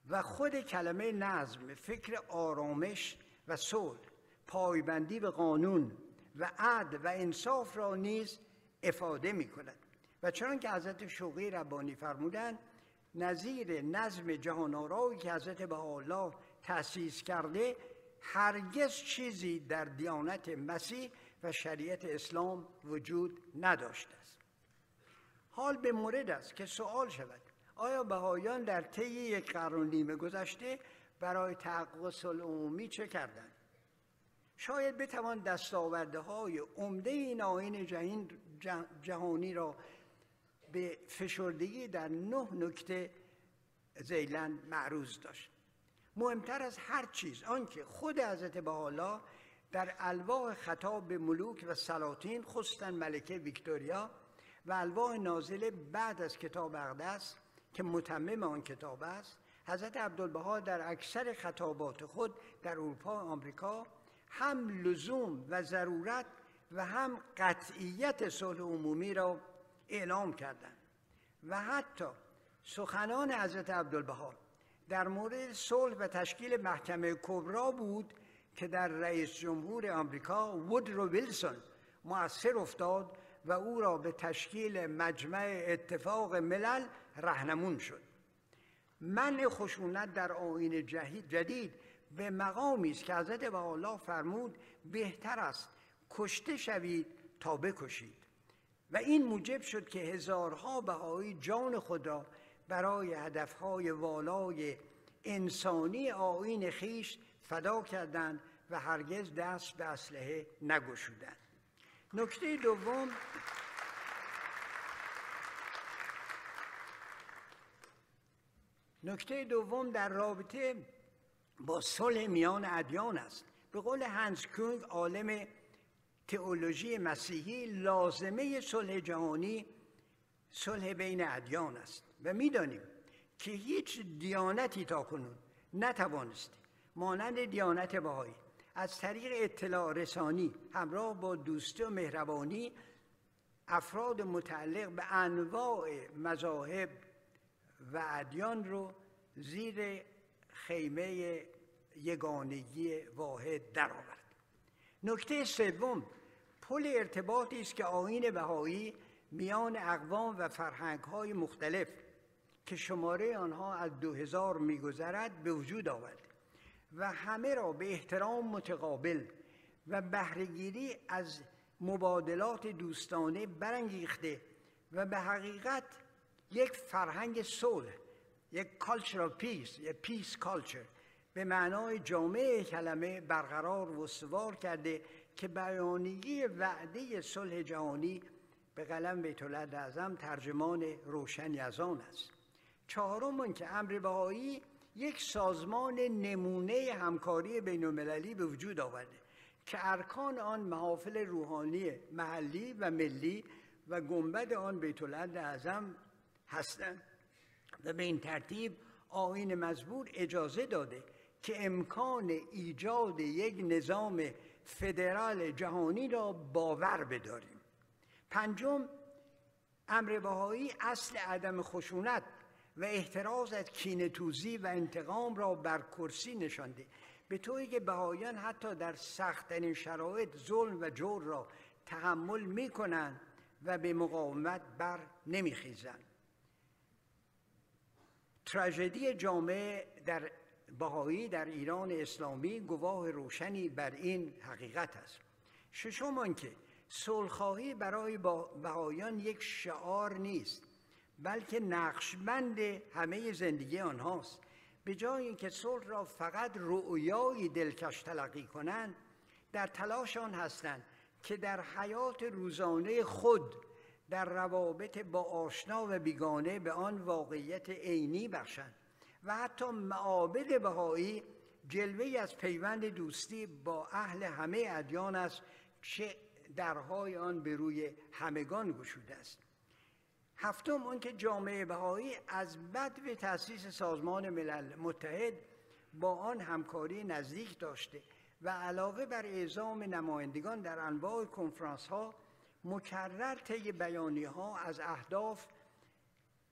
و خود کلمه نظم فکر آرامش و صلح، پایبندی به قانون و عدل و انصاف را نیز افاده می کند. و چون که حضرت شوقی ربانی فرمودند نظیر نظم جهان آرایی که حضرت بهاءالله تأسیس کرده هرگز چیزی در دیانت مسیح و شریعت اسلام وجود نداشته است. حال به مورد است که سوال شود آیا بهائیان در طی یک قرن و نیم گذشته برای تحقق صلح عمومی چه کردند؟ شاید بتوان دستاوردهای عمده این آیین جهانی را به فشردگی در نه نکته ذیلاً معروض داشت. مهمتر از هر چیز آنکه خود حضرت بهاءالله در الواح خطاب به ملوک و سلاطین، خصوصاً ملکه ویکتوریا، و الواح نازله بعد از کتاب اقدس که متمم آن کتاب است، حضرت عبدالبها در اکثر خطابات خود در اروپا و آمریکا هم لزوم و ضرورت و هم قطعیت صلح عمومی را اعلام کردند. و حتی سخنان حضرت عبدالبها در مورد صلح و تشکیل محکمه کبرا بود که در رئیس جمهور آمریکا وودرو ویلسون مؤثر افتاد و او را به تشکیل مجمع اتفاق ملل راهنمون شد. منع خشونت در آیین جدید به مقامی است که حضرت بهاءالله فرمود بهتر است کشته شوید تا بکشید، و این موجب شد که هزارها بهایی جان خود را برای هدفهای والای انسانی آیین خویش فدا کردند و هرگز دست به اسلحه نگشودند. نکته دوم نکته دوم در رابطه با صلح میان ادیان است. به قول هنس کونگ عالم تئولوژی مسیحی، لازمه صلح جهانی صلح بین ادیان است و می‌دانیم که هیچ دیانتی تاکنون نتوانسته مانند دیانت بهایی از طریق اطلاع رسانی همراه با دوستی و مهربانی افراد متعلق به انواع مذاهب و ادیان رو زیر خیمه یگانگی واحد درآورد. نکته سوم پل ارتباطی است که آیین بهایی میان اقوام و فرهنگ‌های مختلف که شماره آنها از دو هزار می‌گذرد به وجود آورد و همه را به احترام متقابل و بهره‌گیری از مبادلات دوستانه برانگیخته و به حقیقت یک فرهنگ صلح، یک culture of peace، یک peace culture به معنای جامع کلمه برقرار و استوار کرده که بیانیه وعده صلح جهانی به قلم بیت‌العدل اعظم ترجمان روشنی از آن است. چهارم آن که امر بهایی یک سازمان نمونه همکاری بین المللی به وجود آورده که ارکان آن محافل روحانی محلی و ملی و گنبد آن بیت‌العدل اعظم هستند و به این ترتیب آیین مزبور اجازه داده که امکان ایجاد یک نظام فدرال جهانی را باور بداریم. پنجم، امر بهایی اصل عدم خشونت و احتراز از کینه‌توزی و انتقام را بر کرسی نشانده، به طوری که بهاییان حتی در سخت‌ترین شرایط ظلم و جور را تحمل می‌کنند و به مقاومت بر نمی‌خیزند. تراژدی جامعه در بهایی در ایران اسلامی گواه روشنی بر این حقیقت است. ششم آنکه صلح‌خواهی برای بهاییان یک شعار نیست بلکه نقشبند همه زندگی آنهاست. به جای اینکه صلح را فقط رؤیایی دلکش تلقی کنند، در تلاش آن هستند که در حیات روزانه خود در روابط با آشنا و بیگانه به آن واقعیت عینی بخشند و حتی معابد بهایی جلوه‌ای از پیوند دوستی با اهل همه ادیان است که درهای آن به روی همگان گشوده است. هفتم آن که جامعه بهایی از بدو تأسیس سازمان ملل متحد با آن همکاری نزدیک داشته و علاوه بر اعزام نمایندگان در انواع کنفرانس ها مکرر طی بیانیه ها از اهداف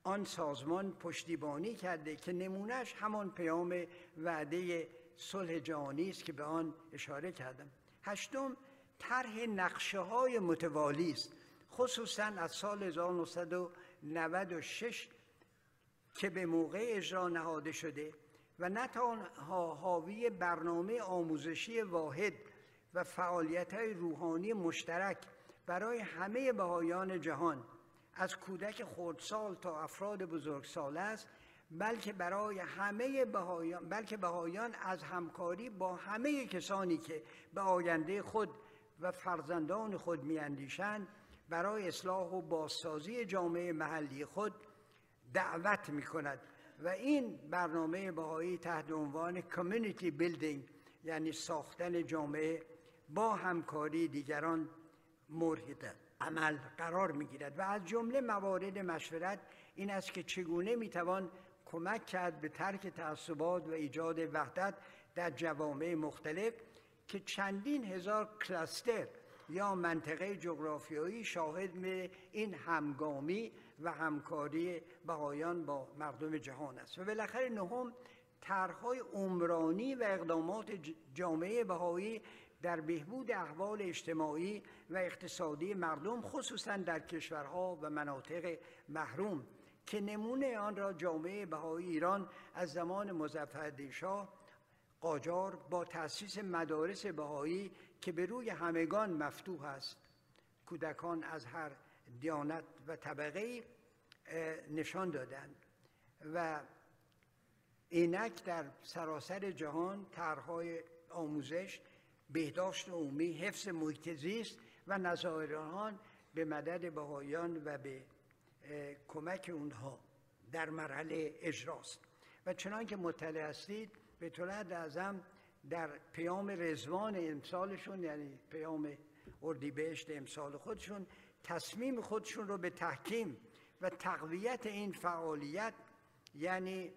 آن سازمان پشتیبانی کرده که نمونهش همان پیام وعده صلح جهانی است که به آن اشاره کردم. هشتم، طرح نقشه‌های متوالی است، خصوصاً از سال هزار و نهصد و نود و شش که به موقع اجرا نهاده شده و نه تنها حاوی برنامه آموزشی واحد و فعالیت‌های روحانی مشترک برای همه بهائیان جهان از کودک خردسال تا افراد بزرگسال است، بلکه برای همه بهائیان بلکه بهائیان از همکاری با همه کسانی که به آینده خود و فرزندان خود می‌اندیشند برای اصلاح و بازسازی جامعه محلی خود دعوت می‌کند و این برنامه بهایی تحت عنوان کامیونیتی بیلدینگ، یعنی ساختن جامعه با همکاری دیگران، مورد عمل قرار می‌گیرد و از جمله موارد مشورت این است که چگونه می‌توان کمک کرد به ترک تعصبات و ایجاد وحدت در جوامع مختلف که چندین هزار کلاستر یا منطقه جغرافیایی شاهد این همگامی و همکاری بهائیان با مردم جهان است. و بالاخره نهم، طرح‌های عمرانی و اقدامات جامعه بهایی در بهبود احوال اجتماعی و اقتصادی مردم، خصوصاً در کشورها و مناطق محروم که نمونه آن را جامعه بهایی ایران از زمان مظفرالدین شاه قاجار با تأسیس مدارس بهایی که به روی همگان مفتوح است، کودکان از هر دیانت و طبقه‌ای، نشان دادند و اینک در سراسر جهان طرح‌های آموزش، بهداشت عمومی، حفظ محیط زیست و نظایر آن به مدد بهائیان و به کمک اونها در مرحله اجراست. و چنانکه مطلع هستید به طلعت اعظم در پیام رضوان امسالشون، یعنی پیام اردیبهشت امسال خودشون، تصمیم خودشون رو به تحکیم و تقویت این فعالیت، یعنی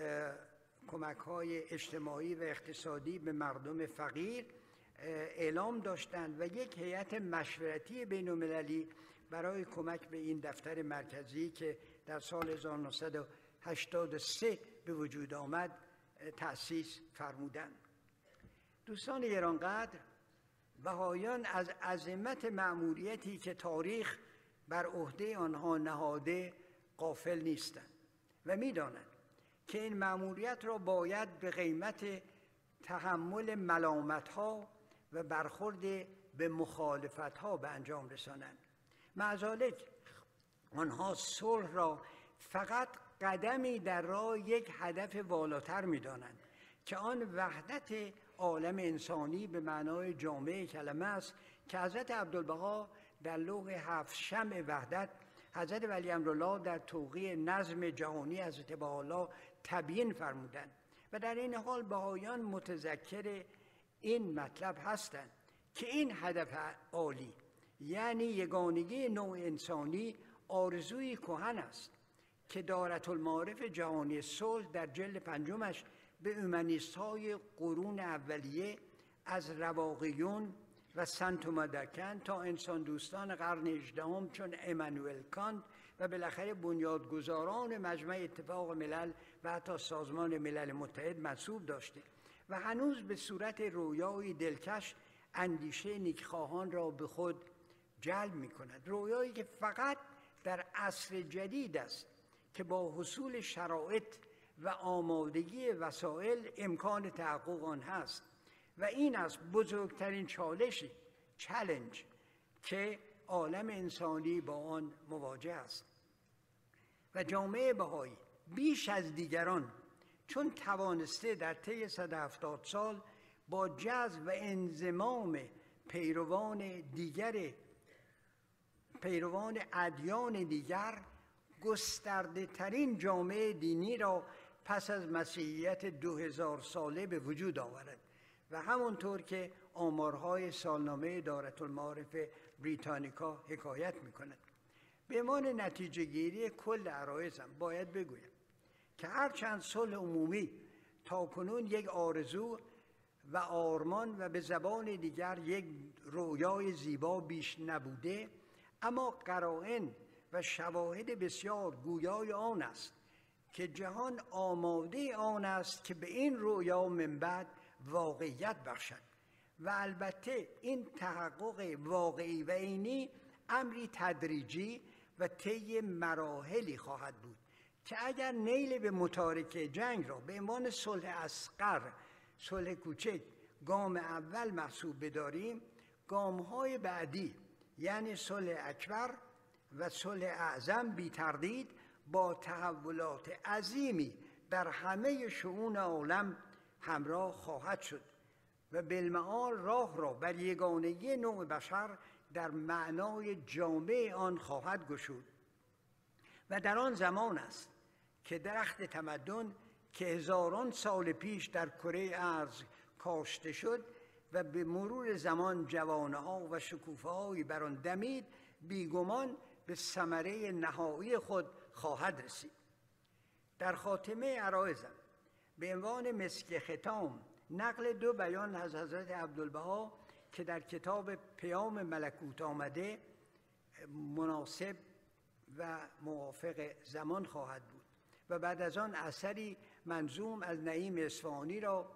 کمک‌های اجتماعی و اقتصادی به مردم فقیر، اعلام داشتند و یک هیئت مشورتی بین‌المللی برای کمک به این دفتر مرکزی که در سال هزار و نهصد و هشتاد و سه به وجود آمد تأسیس فرمودند. دوستان گرانقدر، بهائیان از عظمت مأموریتی که تاریخ بر عهده آنها نهاده غافل نیستند و می‌دانند که این مأموریت را باید به قیمت تحمل ملامت‌ها و برخورد به مخالفت‌ها به انجام رسانند. معذالک آنها صلح را فقط قدمی در راه یک هدف والاتر می‌دانند که آن وحدت عالم انسانی به معنای جامع کلمه است که حضرت عبدالبها در لوح هفت شمع وحدت، حضرت ولی امرالله در توقیع نظم جهانی حضرت بهاءالله تبیین فرمودند. و در این حال بهائیان متذکر این مطلب هستند که این هدف عالی، یعنی یگانگی نوع انسانی، آرزوی کهن است که دارالمعارف جهانی صلح در جلد پنجمش به اومانیست‌های قرون اولیه از رواقیون و سنت تومادکن تا انسان دوستان قرن هجدهم چون امانوئل کانت و بالاخره بنیادگذاران مجمع اتفاق ملل و حتی سازمان ملل متحد منسوب داشته و هنوز به صورت رویای دلکش اندیشه نیکخواهان را به خود جلب می کند. رویایی که فقط در عصر جدید است که با حصول شرایط و آمادگی وسایل امکان تحقق آن هست و این است بزرگترین چالشی چالش که عالم انسانی با آن مواجه است. و جامعه بهایی بیش از دیگران چون توانسته در طی صد و هفتاد سال با جذب و انضمام پیروان دیگر پیروان ادیان دیگر گسترده ترین جامعه دینی را پس از مسیحیت دو هزار ساله به وجود آورد و همونطور که آمارهای سالنامه دارالمعارف بریتانیکا حکایت می‌کند. به عنوان نتیجه گیری کل عرایضم باید بگویم که هرچند صلح عمومی تاکنون یک آرزو و آرمان و به زبان دیگر یک رویای زیبا بیش نبوده، اما قرائن و شواهد بسیار گویای آن است که جهان آماده آن است که به این رویا من بعد واقعیت بخشد و البته این تحقق واقعی و عینی امری تدریجی و طی مراحلی خواهد بود که اگر نیل به متارکه جنگ را به عنوان صلح اصغر، صلح کوچک، گام اول محسوب بداریم، گام‌های بعدی یعنی صلح اکبر و صلح اعظم بی تردید با تحولات عظیمی در همه شئون عالم همراه خواهد شد و بالمعال راه را بر یگانگی نوع بشر در معنای جامع آن خواهد گشود و در آن زمان است که درخت تمدن که هزاران سال پیش در کره ارض کاشته شد و به مرور زمان جوانه‌ها و شکوفه‌هایی بر آن دمید، بیگمان به ثمره نهایی خود خواهد رسید. در خاتمه عرایزم به عنوان مسک ختام نقل دو بیان از حضرت عبدالبها که در کتاب پیام ملکوت آمده مناسب و موافق زمان خواهد بود و بعد از آن اثری منظوم از نعیم اصفهانی را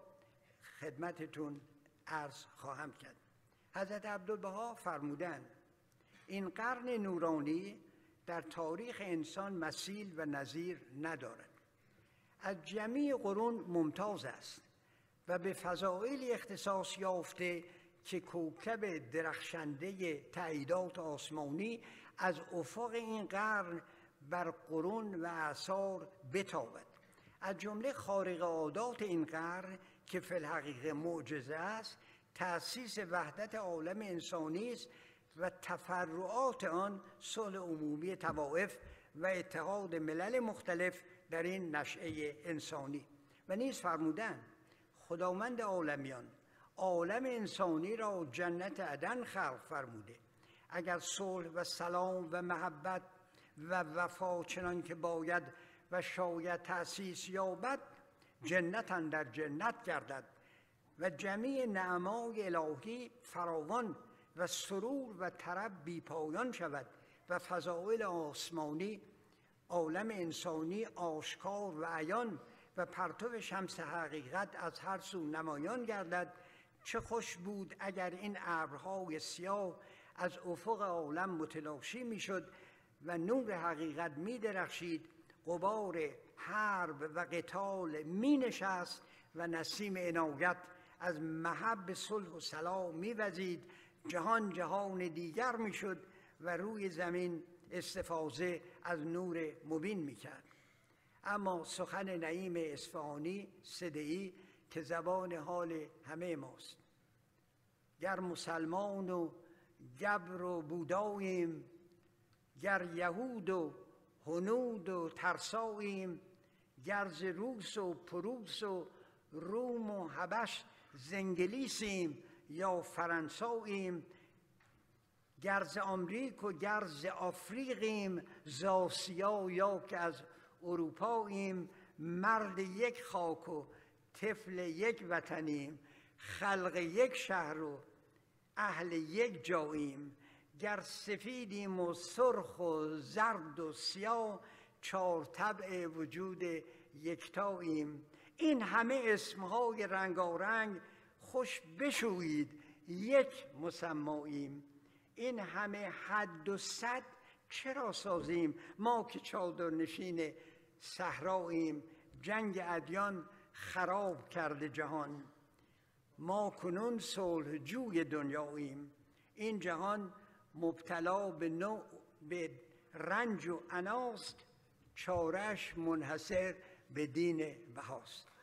خدمتتون عرض خواهم کرد. حضرت عبدالبها فرمودند این قرن نورانی در تاریخ انسان مثیل و نظیر ندارد. از جمیع قرون ممتاز است و به فضائلی اختصاص یافته که کوکب درخشنده تأییدات آسمانی از افق این قرن بر قرون و اعصار بتابد. از جمله خارق عادات این قرن که فی الحقیقه معجزه است، تأسیس وحدت عالم انسانی است و تفرعات آن صلح عمومی طوائف و اتحاد ملل مختلف در این نشأه انسانی. و نیز فرمودند خداوند عالمیان عالم انسانی را جنت عدن خلق فرموده. اگر صلح و سلام و محبت و وفا چنان که باید و شاید تأسیس یابد، جنت اندر جنت گردد و جمیع نعمای الهی فراوان و سرور و طرب بی پایان شود و فضائل آسمانی عالم انسانی آشکار و عیان و پرتو شمس حقیقت از هر سو نمایان گردد. چه خوش بود اگر این ابرهای سیاه از افق عالم متلاشی میشد و نور حقیقت می درخشید، غبار حرب و قتال می نشست و نسیم عنایت از محب صلح و سلام می وزید، جهان جهان دیگر می شد و روی زمین استفاضه از نور مبین می کرد. اما سخن نعیم اصفهانی صدعی که زبان حال همه ماست: گر مسلمان و گبر و بوداییم، گر یهود و هنود و ترساییم، گر ز روس و پروس و روم و حبش زنگلیسیم یا فرنساییم، گر ز آمریک و گر ز آفریقیم، ز آسیا یا که از اروپاییم، مرد یک خاک و طفل یک وطنیم، خلق یک شهر و اهل یک جاییم، گر سفیدیم و سرخ و زرد و سیاه، چار طبع وجود یکتاییم. این همه اسمهای رنگارنگ خوش بشویید یک مسماییم. این همه حد و صد چرا سازیم ما که چادرنشین صحراییم؟ جنگ ادیان خراب کرده جهان، ما کنون صلح جوی دنیاییم. این جهان مبتلا به نوع به رنج و عناست، چاره‌اش منحصر به دین بهاست.